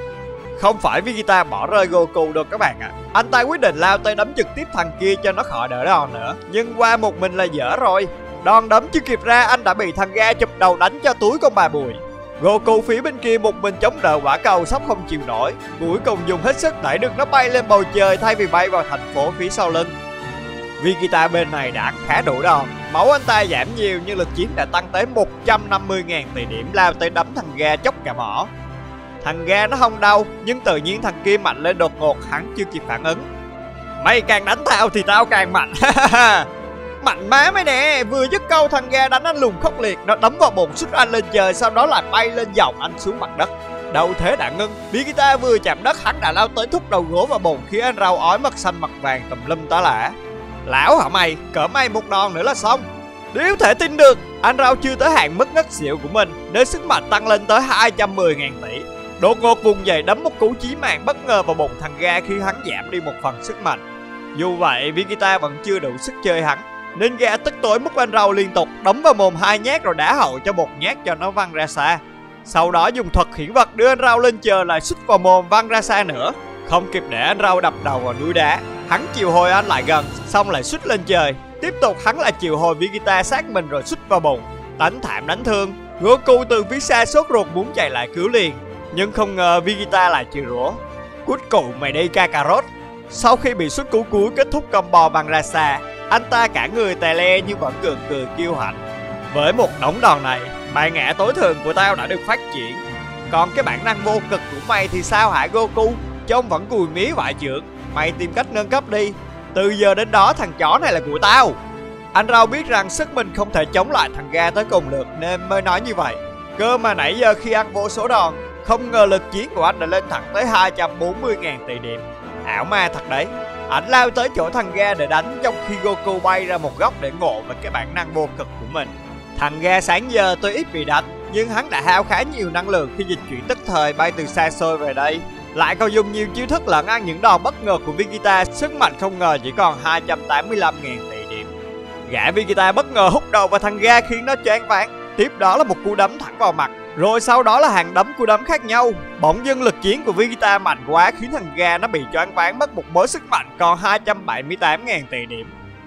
Không phải Vegeta bỏ rơi Goku đâu các bạn ạ. À. Anh ta quyết định lao tới đấm trực tiếp thằng kia cho nó khỏi đỡ đòn nữa. Nhưng qua một mình là dở rồi. Đòn đấm chưa kịp ra anh đã bị thằng Ga chụp đầu đánh cho túi con bà Bụi. Goku phía bên kia một mình chống đỡ quả cầu sắp không chịu nổi. Cuối cùng dùng hết sức đẩy được nó bay lên bầu trời thay vì bay vào thành phố phía sau lưng. Vegeta bên này đã khá đủ đòn. Máu anh ta giảm nhiều nhưng lực chiến đã tăng tới một trăm năm mươi nghìn tỷ điểm, lao tới đấm thằng Ga chốc cả mỏ. Thằng Ga nó không đau, nhưng tự nhiên thằng kia mạnh lên đột ngột, hắn chưa kịp phản ứng. Mày càng đánh tao thì tao càng mạnh. Mạnh má mấy nè, vừa dứt câu thằng Ga đánh anh lùng khốc liệt, nó đấm vào bụng sút anh lên trời, sau đó lại bay lên dòng anh xuống mặt đất. Đâu thế đã ngưng, Vegeta vừa chạm đất hắn đã lao tới thúc đầu gỗ vào bụng khiến anh rau ói mặt xanh mặt vàng tùm lum tá lả. Lão hả mày, cỡ mày một đòn nữa là xong. Nếu thể tin được, anh rau chưa tới hạn mức ngất xỉu của mình nên sức mạnh tăng lên tới hai trăm mười nghìn tỷ. Đột ngột vùng dậy đấm một cú chí mạng bất ngờ vào bụng thằng Ga khi hắn giảm đi một phần sức mạnh. Dù vậy Vegeta vẫn chưa đủ sức chơi hắn, nên Ga tức tối múc anh rau liên tục đấm vào mồm hai nhát rồi đá hậu cho một nhát cho nó văng ra xa. Sau đó dùng thuật khiển vật đưa anh rau lên trời lại sút vào mồm văng ra xa nữa. Không kịp để anh rau đập đầu vào núi đá, hắn chiều hồi anh lại gần xong lại sút lên trời. Tiếp tục hắn lại chiều hồi Vegeta sát mình rồi sút vào bụng. Đánh thảm đánh thương, Goku từ phía xa sốt ruột muốn chạy lại cứu liền, nhưng không ngờ Vegeta lại chửi rủa. Cút cụ mày đi Kakarot. Sau khi bị sút cú cuối kết thúc combo bằng ra xa, anh ta cả người tè le nhưng vẫn cường cười kiêu hãnh. Với một đống đòn này, bài ngã tối thường của tao đã được phát triển. Còn cái bản năng vô cực của mày thì sao hả Goku? Trông vẫn cùi mía vại trưởng. Mày tìm cách nâng cấp đi. Từ giờ đến đó thằng chó này là của tao. Anh rau biết rằng sức mình không thể chống lại thằng Ga tới cùng được nên mới nói như vậy. Cơ mà nãy giờ khi ăn vô số đòn, không ngờ lực chiến của anh đã lên thẳng tới hai trăm bốn mươi nghìn tỷ điểm. Ảo ma thật đấy. Anh lao tới chỗ thằng Ga để đánh trong khi Goku bay ra một góc để ngộ về cái bản năng vô cực của mình. Thằng Ga sáng giờ tôi ít bị đánh, nhưng hắn đã hao khá nhiều năng lượng khi dịch chuyển tức thời bay từ xa xôi về đây. Lại còn dùng nhiều chiêu thức lẫn ăn những đòn bất ngờ của Vegeta, sức mạnh không ngờ chỉ còn hai trăm tám mươi lăm nghìn tỷ điểm. Gã Vegeta bất ngờ hút đầu vào thằng Ga khiến nó choáng váng. Tiếp đó là một cú đấm thẳng vào mặt, rồi sau đó là hàng đấm cú đấm khác nhau. Bỗng dưng lực chiến của Vegeta mạnh quá khiến thằng Ga nó bị choáng váng mất một mớ sức mạnh còn hai trăm bảy mươi tám nghìn tỷ điểm.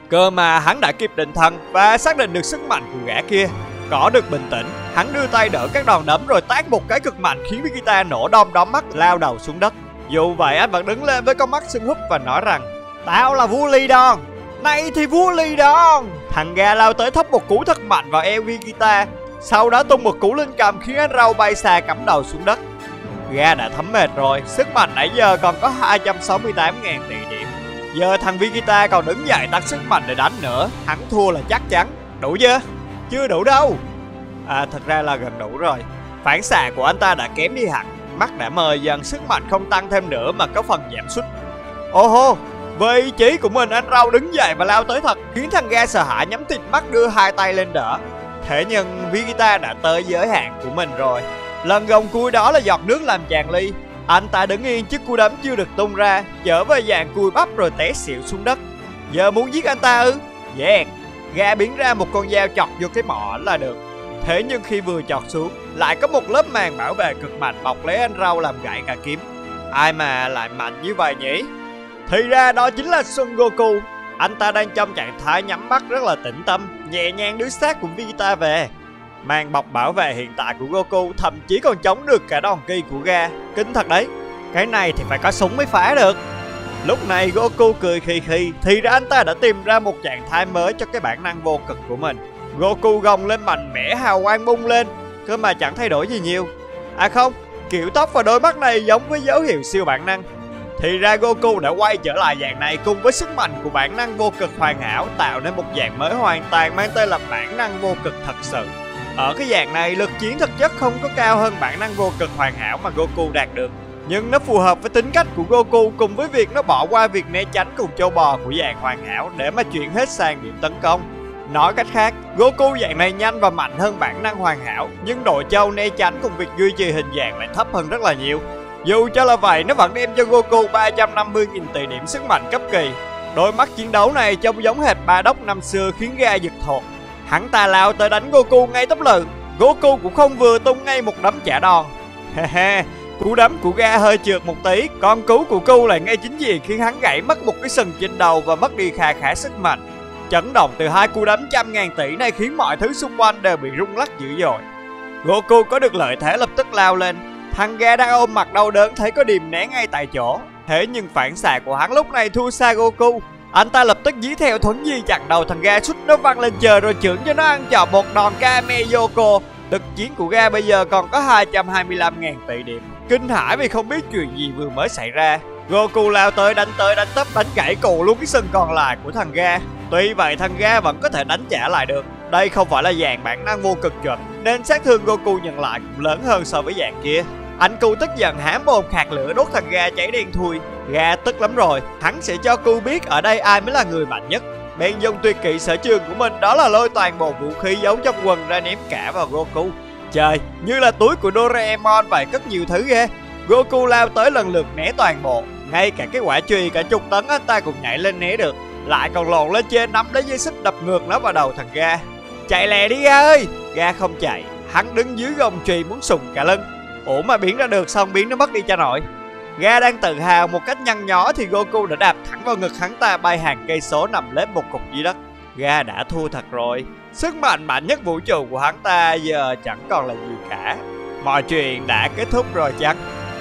Cơ mà hắn đã kịp định thần và xác định được sức mạnh của gã kia. Có được bình tĩnh, hắn đưa tay đỡ các đòn đấm rồi tát một cái cực mạnh khiến Vegeta nổ đom đóm mắt lao đầu xuống đất. Dù vậy anh vẫn đứng lên với con mắt sưng húp và nói rằng: "Tao là vua Ly Đòn, này thì vua Ly Đòn." Thằng Ga lao tới thấp một cú thật mạnh vào eo Vegeta, sau đó tung một cú lên cầm khiến anh râu bay xa cắm đầu xuống đất. Ga đã thấm mệt rồi, sức mạnh nãy giờ còn có hai trăm sáu mươi tám nghìn tỷ điểm. Giờ thằng Vegeta còn đứng dậy tăng sức mạnh để đánh nữa, hắn thua là chắc chắn. Đủ chưa? Chưa đủ đâu. À, thật ra là gần đủ rồi. Phản xạ của anh ta đã kém đi hẳn, mắt đã mờ dần, sức mạnh không tăng thêm nữa mà có phần giảm sút. Ô hô, với ý chí của mình, anh râu đứng dậy và lao tới thật, khiến thằng Ga sợ hãi nhắm thịt mắt đưa hai tay lên đỡ. Thế nhưng Vegeta đã tới giới hạn của mình rồi. Lần gồng cùi đó là giọt nước làm tràn ly. Anh ta đứng yên trước cú đấm chưa được tung ra, trở về dạng cùi bắp rồi té xỉu xuống đất. Giờ muốn giết anh ta ư? Yeah. Ga biến ra một con dao chọc vô cái mỏ là được. Thế nhưng khi vừa chọt xuống, lại có một lớp màng bảo vệ cực mạnh bọc lấy anh râu làm gãy cả kiếm. Ai mà lại mạnh như vậy nhỉ? Thì ra đó chính là Son Goku. Anh ta đang trong trạng thái nhắm mắt rất là tĩnh tâm, nhẹ nhàng đưa xác của Vegeta về. Màn bọc bảo vệ hiện tại của Goku thậm chí còn chống được cả đòn ki của Ga. Kinh thật đấy. Cái này thì phải có súng mới phá được. Lúc này Goku cười khì khì, thì ra anh ta đã tìm ra một trạng thái mới cho cái bản năng vô cực của mình. Goku gồng lên mạnh mẽ, hào quang bung lên, cơ mà chẳng thay đổi gì nhiều. À không, kiểu tóc và đôi mắt này giống với dấu hiệu siêu bản năng. Thì ra Goku đã quay trở lại dạng này cùng với sức mạnh của bản năng vô cực hoàn hảo, tạo nên một dạng mới hoàn toàn mang tên là bản năng vô cực thật sự. Ở cái dạng này, lực chiến thực chất không có cao hơn bản năng vô cực hoàn hảo mà Goku đạt được, nhưng nó phù hợp với tính cách của Goku cùng với việc nó bỏ qua việc né tránh cùng châu bò của dạng hoàn hảo để mà chuyển hết sang điểm tấn công. Nói cách khác, Goku dạng này nhanh và mạnh hơn bản năng hoàn hảo, nhưng độ trâu né tránh cùng việc duy trì hình dạng lại thấp hơn rất là nhiều. Dù cho là vậy, nó vẫn đem cho Goku ba trăm năm mươi nghìn tỷ điểm sức mạnh cấp kỳ. Đôi mắt chiến đấu này trông giống hệt Bardock năm xưa khiến Ga giật thột. Hắn ta lao tới đánh Goku ngay tấp lự. Goku cũng không vừa tung ngay một đấm trả đòn. Hehe, cú đấm của Ga hơi trượt một tí, còn cú của Goku lại ngay chính diện khiến hắn gãy mất một cái sừng trên đầu và mất đi kha khá sức mạnh. Chấn động từ hai cú đấm trăm ngàn tỷ này khiến mọi thứ xung quanh đều bị rung lắc dữ dội. Goku có được lợi thế lập tức lao lên. Thằng Ga đang ôm mặt đau đớn thấy có điềm né ngay tại chỗ. Thế nhưng phản xạ của hắn lúc này thua xa Goku. Anh ta lập tức dí theo thuấn di chặn đầu thằng Ga, sút nó văng lên trời rồi chưởng cho nó ăn chọn một đòn Kame Yoko. Lực chiến của Ga bây giờ còn có hai trăm hai mươi lăm nghìn tỷ điểm. Kinh hãi vì không biết chuyện gì vừa mới xảy ra. Goku lao tới đánh tới đánh tấp đánh gãy cù luôn cái sừng còn lại của thằng Ga. Tuy vậy thằng Ga vẫn có thể đánh trả lại được. Đây không phải là dạng bản năng vô cực chuẩn, nên sát thương Goku nhận lại cũng lớn hơn so với dạng kia. Anh Cu tức giận hám mồm khạc lửa đốt thằng Ga cháy đen thui. Ga tức lắm rồi, hắn sẽ cho Cu biết ở đây ai mới là người mạnh nhất. Bèn dùng tuyệt kỹ sở trường của mình, đó là lôi toàn bộ vũ khí giấu trong quần ra ném cả vào Goku. Trời, như là túi của Doraemon vậy, cất nhiều thứ ghê. Goku lao tới lần lượt né toàn bộ, ngay cả cái quả chùy cả chục tấn anh ta cũng nhảy lên né được, lại còn lộn lên trên nắm lấy dây xích đập ngược nó vào đầu thằng Ga. Chạy lẹ đi Ga ơi! Ga không chạy, hắn đứng dưới gông chùy muốn sùng cả lưng. Ủa mà biến ra được xong biến nó mất đi cho nội. Ga đang tự hào một cách nhăn nhó thì Goku đã đạp thẳng vào ngực hắn ta bay hàng cây số nằm lép một cục dưới đất. Ga đã thua thật rồi. Sức mạnh mạnh nhất vũ trụ của hắn ta giờ chẳng còn là gì cả. Mọi chuyện đã kết thúc rồi chắc.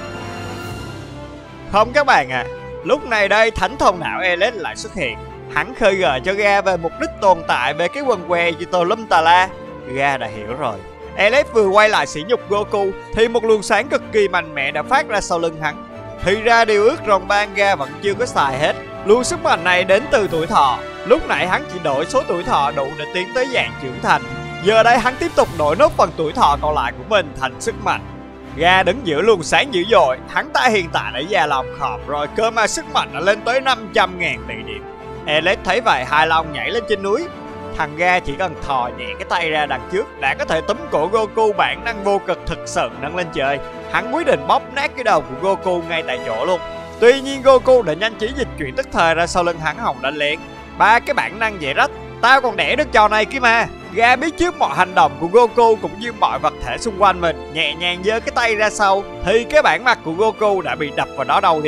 Không các bạn à, lúc này đây thánh thông não Elec lại xuất hiện. Hắn khơi gợi cho Ga về mục đích tồn tại về cái quần què gì tùm lum tà la. Ga đã hiểu rồi. Elec vừa quay lại sỉ nhục Goku thì một luồng sáng cực kỳ mạnh mẽ đã phát ra sau lưng hắn. Thì ra điều ước rồng ban Ga vẫn chưa có xài hết. Luồng sức mạnh này đến từ tuổi thọ. Lúc nãy hắn chỉ đổi số tuổi thọ đủ để tiến tới dạng trưởng thành. Giờ đây hắn tiếp tục đổi nốt phần tuổi thọ còn lại của mình thành sức mạnh. Ga đứng giữa luồng sáng dữ dội. Hắn ta hiện tại đã già lòng khòm rồi, cơ mà sức mạnh đã lên tới năm trăm nghìn tỷ điểm. Elec thấy vậy hài lòng nhảy lên trên núi. Thằng Ga chỉ cần thò nhẹ cái tay ra đằng trước đã có thể túm cổ Goku bản năng vô cực thực sự nâng lên trời. Hắn quyết định bóp nát cái đầu của Goku ngay tại chỗ luôn. Tuy nhiên Goku đã nhanh trí dịch chuyển tức thời ra sau lưng hắn hòng đánh lén. Ba cái bản năng dễ rách, tao còn đẻ được trò này kia mà. Ga biết trước mọi hành động của Goku cũng như mọi vật thể xung quanh mình, nhẹ nhàng giơ cái tay ra sau thì cái bản mặt của Goku đã bị đập vào đó đầu liền.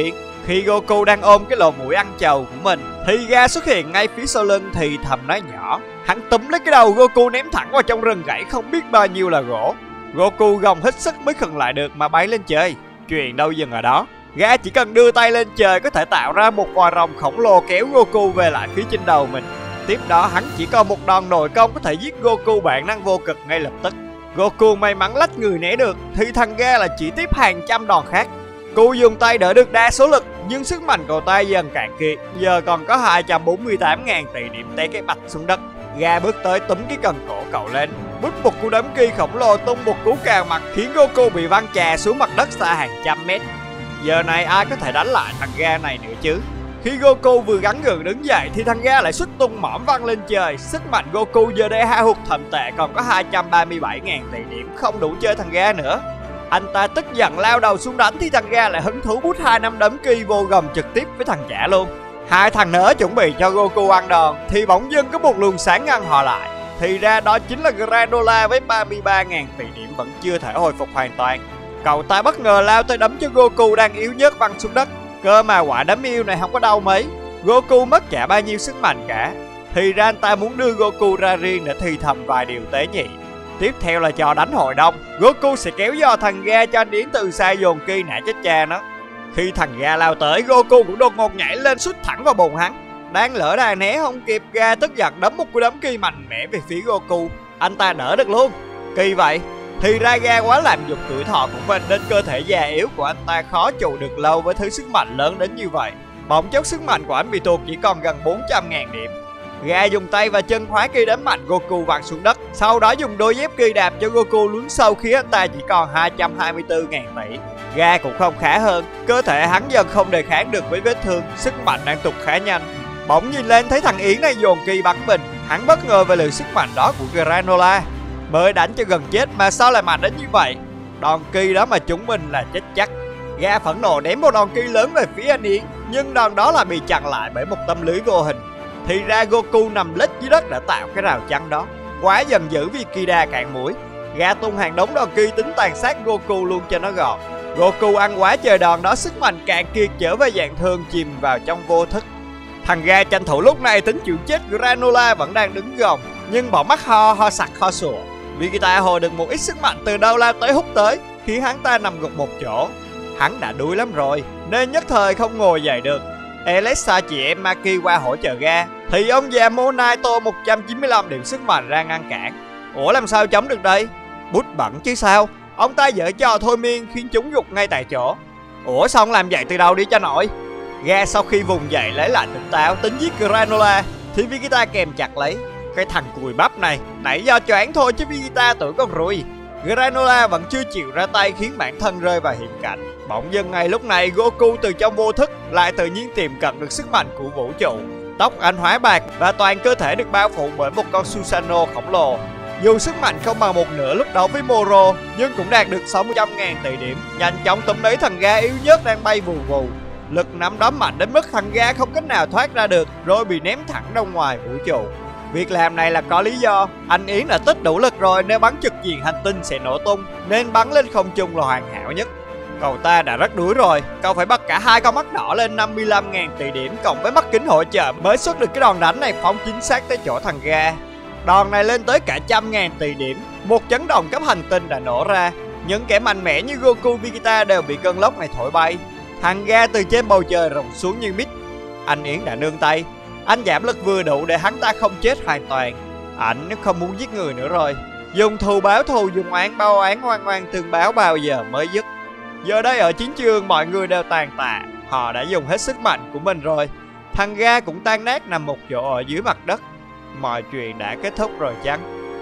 Khi Goku đang ôm cái lỗ mũi ăn trầu của mình thì Ga xuất hiện ngay phía sau lưng thì thầm nói nhỏ. Hắn túm lấy cái đầu Goku ném thẳng vào trong rừng gãy không biết bao nhiêu là gỗ. Goku gồng hết sức mới khựng lại được mà bay lên trời. Chuyện đâu dừng ở đó. Ga chỉ cần đưa tay lên trời có thể tạo ra một vòi rồng khổng lồ kéo Goku về lại phía trên đầu mình. Tiếp đó hắn chỉ còn một đòn nội công có thể giết Goku bản năng vô cực ngay lập tức. Goku may mắn lách người né được thì thằng Ga là chỉ tiếp hàng trăm đòn khác. Cụ dùng tay đỡ được đa số lực nhưng sức mạnh cầu tay dần cạn kiệt, giờ còn có hai trăm bốn mươi tám nghìn tỷ điểm té cái bạch xuống đất. Ga bước tới túm cái cần cổ cậu lên, bút một cú đấm ki khổng lồ tung một cú cào mặt khiến Goku bị văng chà xuống mặt đất xa hàng trăm mét. Giờ này ai có thể đánh lại thằng Ga này nữa chứ? Khi Goku vừa gắng gượng đứng dậy thì thằng Ga lại xuất tung mõm văng lên trời. Sức mạnh Goku giờ đây hao hụt thậm tệ, còn có hai trăm ba mươi bảy nghìn tỷ điểm, không đủ chơi thằng Ga nữa. Anh ta tức giận lao đầu xuống đánh thì thằng Ga lại hứng thú bút hai năm đấm ki vô gầm trực tiếp với thằng chả luôn. Hai thằng nữa chuẩn bị cho Goku ăn đòn thì bỗng dưng có một luồng sáng ngăn họ lại. Thì ra đó chính là Granola với ba mươi ba nghìn tỷ điểm vẫn chưa thể hồi phục hoàn toàn. Cậu ta bất ngờ lao tới đấm cho Goku đang yếu nhớt văng xuống đất. Cơ mà quả đấm yêu này không có đau mấy. Goku mất chả bao nhiêu sức mạnh cả. Thì ra anh ta muốn đưa Goku ra riêng để thì thầm vài điều tế nhị. Tiếp theo là trò đánh hội đông. Goku sẽ kéo do thằng Ga cho anh Yến từ xa dồn ki nã chết cha nó. Khi thằng Ga lao tới, Goku cũng đột ngột nhảy lên sút thẳng vào bụng hắn. Đang lỡ đà né không kịp, Ga tức giận đấm một cú đấm ki mạnh mẽ về phía Goku. Anh ta đỡ được luôn. Kỳ vậy. Thì ra Ga quá làm dục tuổi thọ của mình nên cơ thể già yếu của anh ta khó trụ được lâu với thứ sức mạnh lớn đến như vậy. Bỗng chốc sức mạnh của anh bị tụt chỉ còn gần bốn trăm nghìn điểm. Ga dùng tay và chân khóa ki đấm mạnh Goku văng xuống đất. Sau đó dùng đôi dép ki đạp cho Goku lún sâu khiến anh ta chỉ còn hai trăm hai mươi tư nghìn tỷ. Ga cũng không khá hơn. Cơ thể hắn dần không đề kháng được với vết thương. Sức mạnh đang tụt khá nhanh. Bỗng nhìn lên thấy thằng Yến này dồn ki bắn mình. Hắn bất ngờ về lượng sức mạnh đó của Granola. Mới đánh cho gần chết mà sao lại mạnh đến như vậy? Đòn ki đó mà chúng mình là chết chắc. Ga phẫn nộ ném một đòn ki lớn về phía anh Yến, nhưng đòn đó là bị chặn lại bởi một tấm lưới vô hình. Thì ra Goku nằm lết dưới đất đã tạo cái rào chắn đó. Quá giận dữ vì Kida cạn mũi. Ga tung hàng đống đòn ki tính tàn sát Goku luôn cho nó gọn. Goku ăn quá trời đòn đó, sức mạnh cạn kiệt trở về dạng thương chìm vào trong vô thức. Thằng Ga tranh thủ lúc này tính chịu chết Granola vẫn đang đứng gồng, nhưng bỏ mắt ho ho sặc ho sủa. Vegeta hồi được một ít sức mạnh từ đâu lao tới hút tới, khiến hắn ta nằm gục một chỗ. Hắn đã đuối lắm rồi nên nhất thời không ngồi dậy được. Alexa chị em Maki qua hỗ trợ Ga thì ông già Monaito một trăm chín mươi lăm điểm sức mạnh ra ngăn cản. Ủa làm sao chống được đây? Bút bẩn chứ sao. Ông ta dở trò thôi miên khiến chúng gục ngay tại chỗ. Ủa sao không làm vậy từ đầu đi cho nổi? Ga sau khi vùng dậy lấy lại tỉnh táo tính giết Granola thì Vegeta kèm chặt lấy. Cái thằng cùi bắp này nãy do choáng thôi chứ Vegeta tuổi con ruồi. Granola vẫn chưa chịu ra tay khiến bản thân rơi vào hiểm cảnh. Bỗng dưng ngay lúc này Goku từ trong vô thức lại tự nhiên tiềm cận được sức mạnh của vũ trụ. Tóc anh hóa bạc và toàn cơ thể được bao phủ bởi một con Susanoo khổng lồ. Dù sức mạnh không bằng một nửa lúc đó với Moro, nhưng cũng đạt được sáu mươi nghìn tỷ điểm. Nhanh chóng túm lấy thằng Ga yếu nhất đang bay vù vù. Lực nắm đó mạnh đến mức thằng Ga không cách nào thoát ra được, rồi bị ném thẳng ra ngoài vũ trụ. Việc làm này là có lý do. Anh Yến đã tích đủ lực rồi, nếu bắn trực diện hành tinh sẽ nổ tung, nên bắn lên không trung là hoàn hảo nhất. Cậu ta đã rất đuối rồi, cậu phải bật cả hai con mắt đỏ lên năm mươi lăm nghìn tỷ điểm cộng với mắt kính hỗ trợ mới xuất được cái đòn đánh này phóng chính xác tới chỗ thằng Ga. Đòn này lên tới cả trăm ngàn tỷ điểm, một chấn động cấp hành tinh đã nổ ra. Những kẻ mạnh mẽ như Goku, Vegeta đều bị cơn lốc này thổi bay. Thằng Ga từ trên bầu trời rụng xuống như mít. Anh Yến đã nương tay. Anh giảm lực vừa đủ để hắn ta không chết hoàn toàn. Anh không muốn giết người nữa rồi. Dùng thù báo thù, dùng oán báo oán, ngoan ngoan tương báo bao giờ mới dứt. Giờ đây ở chiến trường mọi người đều tàn tạ. Họ đã dùng hết sức mạnh của mình rồi. Thằng Ga cũng tan nát nằm một chỗ ở dưới mặt đất. Mọi chuyện đã kết thúc rồi chăng?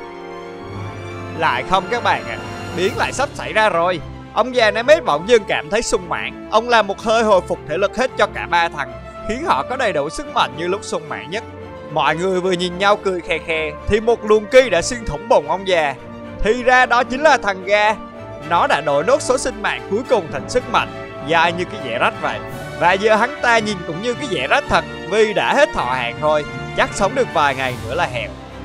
Lại không các bạn ạ. À. Biến lại sắp xảy ra rồi. Ông già Namek bỗng dưng cảm thấy sung mãn. Ông làm một hơi hồi phục thể lực hết cho cả ba thằng, khiến họ có đầy đủ sức mạnh như lúc sung mãn nhất. Mọi người vừa nhìn nhau cười khe khe thì một luồng ki đã xuyên thủng bụng ông già. Thì ra đó chính là thằng Ga. Nó đã đổi nốt số sinh mạng cuối cùng thành sức mạnh, dài như cái dẻ rách vậy. Và giờ hắn ta nhìn cũng như cái dẻ rách thật, vì đã hết thọ hạn rồi, chắc sống được vài ngày nữa là hẹo.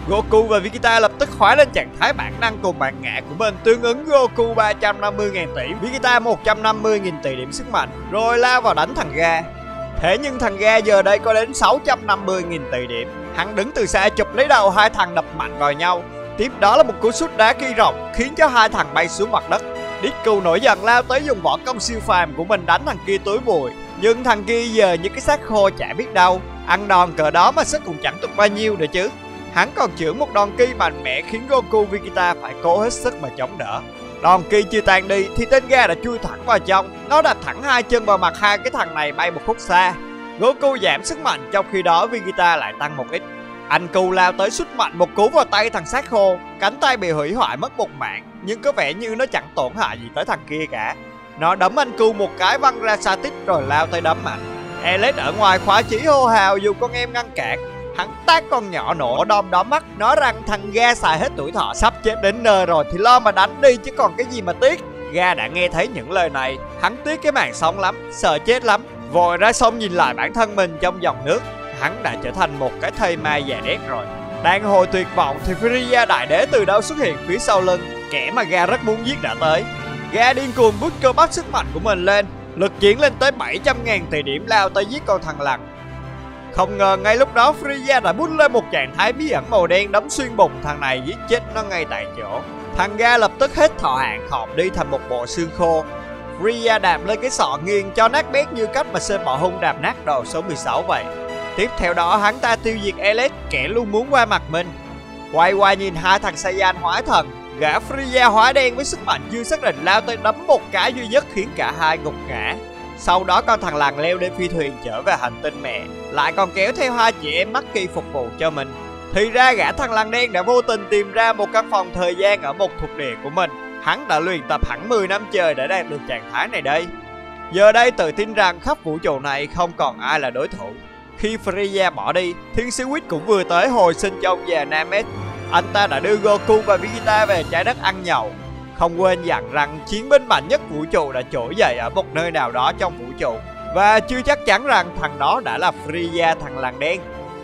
Goku và Vegeta lập tức hóa lên trạng thái bản năng cùng bản ngã của mình, tương ứng Goku ba trăm năm mươi nghìn tỷ, Vegeta một trăm năm mươi nghìn tỷ điểm sức mạnh, rồi lao vào đánh thằng Ga. Thế nhưng thằng Ga giờ đây có đến sáu trăm năm mươi nghìn tỷ điểm. Hắn đứng từ xa chụp lấy đầu hai thằng đập mạnh vào nhau. Tiếp đó là một cú sút đá kỳ rộng khiến cho hai thằng bay xuống mặt đất. Deku nổi giận lao tới dùng võ công siêu phàm của mình đánh thằng kia túi bụi. Nhưng thằng kia giờ như cái xác khô chả biết đâu. Ăn đòn cỡ đó mà sức cũng chẳng tụt bao nhiêu nữa chứ. Hắn còn chưởng một đòn ki mạnh mẽ khiến Goku Vegeta phải cố hết sức mà chống đỡ. Đòn ki chưa tan đi thì tên Ga đã chui thẳng vào trong. Nó đạp thẳng hai chân vào mặt hai cái thằng này bay một khúc xa. Goku giảm sức mạnh, trong khi đó Vegeta lại tăng một ít. Anh Cu lao tới sút mạnh một cú vào tay thằng xác khô. Cánh tay bị hủy hoại mất một mảng, nhưng có vẻ như nó chẳng tổn hại gì tới thằng kia cả. Nó đấm anh Cu một cái văng ra xa tít rồi lao tới đấm mạnh. Elec ở ngoài khóa chỉ hô hào dù con em ngăn cản. Hắn tát con nhỏ nổ đom đóm mắt, nói rằng thằng Ga xài hết tuổi thọ sắp chết đến nơi rồi thì lo mà đánh đi chứ còn cái gì mà tiếc. Ga đã nghe thấy những lời này, hắn tiếc cái màn sóng lắm, sợ chết lắm. Vội ra sông nhìn lại bản thân mình trong dòng nước. Hắn đã trở thành một cái thây ma già đét rồi. Đang hồi tuyệt vọng thì Frieza đại đế từ đâu xuất hiện phía sau lưng. Kẻ mà Ga rất muốn giết đã tới. Ga điên cuồng bút cơ bắp sức mạnh của mình lên, lực chiến lên tới bảy trăm nghìn tỷ điểm lao tới giết con thằng lằn. Không ngờ ngay lúc đó Frieza đã bút lên một trạng thái bí ẩn màu đen đấm xuyên bụng thằng này, giết chết nó ngay tại chỗ. Thằng Ga lập tức hết thọ hạn khọp đi thành một bộ xương khô. Frieza đạp lên cái sọ nghiêng cho nát bét như cách mà Sơn Bọ Hung đạp nát đồ số mười sáu vậy. Tiếp theo đó hắn ta tiêu diệt Elec, kẻ luôn muốn qua mặt mình. Quay qua nhìn hai thằng Saiyan hóa thần, gã Frieza hóa đen với sức mạnh chưa xác định lao tới đấm một cái duy nhất khiến cả hai gục ngã. Sau đó con thằng lằn leo lên phi thuyền trở về hành tinh mẹ, lại còn kéo theo hai chị em Maki phục vụ cho mình. Thì ra gã thằng lằn đen đã vô tình tìm ra một căn phòng thời gian ở một thuộc địa của mình. Hắn đã luyện tập hẳn mười năm trời để đạt được trạng thái này đây. Giờ đây tự tin rằng khắp vũ trụ này không còn ai là đối thủ. Khi Frieza bỏ đi, Thiên sứ Whis cũng vừa tới hồi sinh cho ông già Namek. Anh ta đã đưa Goku và Vegeta về trái đất ăn nhậu. Không quên dặn rằng chiến binh mạnh nhất vũ trụ đã trỗi dậy ở một nơi nào đó trong vũ trụ. Và chưa chắc chắn rằng thằng đó đã là Frieza thằng lằn đen.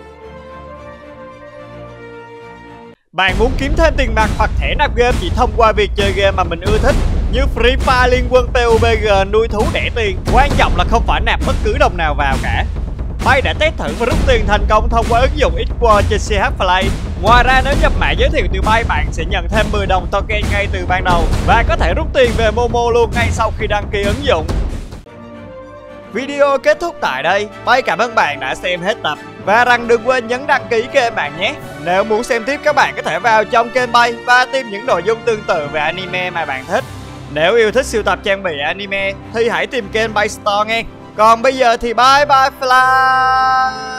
Bạn muốn kiếm thêm tiền mặt hoặc thẻ nạp game chỉ thông qua việc chơi game mà mình ưa thích như Free Fire, Liên Quân, pê u bê giê, nuôi thú đẻ tiền. Quan trọng là không phải nạp bất cứ đồng nào vào cả. Bay đã test thử và rút tiền thành công thông qua ứng dụng X-World trên xê hát Play. Ngoài ra nếu nhập mã giới thiệu từ Bay, bạn sẽ nhận thêm mười đồng token ngay từ ban đầu và có thể rút tiền về Momo luôn ngay sau khi đăng ký ứng dụng. Video kết thúc tại đây. Bay cảm ơn bạn đã xem hết tập và rằng đừng quên nhấn đăng ký kênh bạn nhé. Nếu muốn xem tiếp các bạn có thể vào trong kênh Bay và tìm những nội dung tương tự về anime mà bạn thích. Nếu yêu thích sưu tập trang bị anime thì hãy tìm kênh Bay Store nghe. Còn bây giờ thì bye bye fly.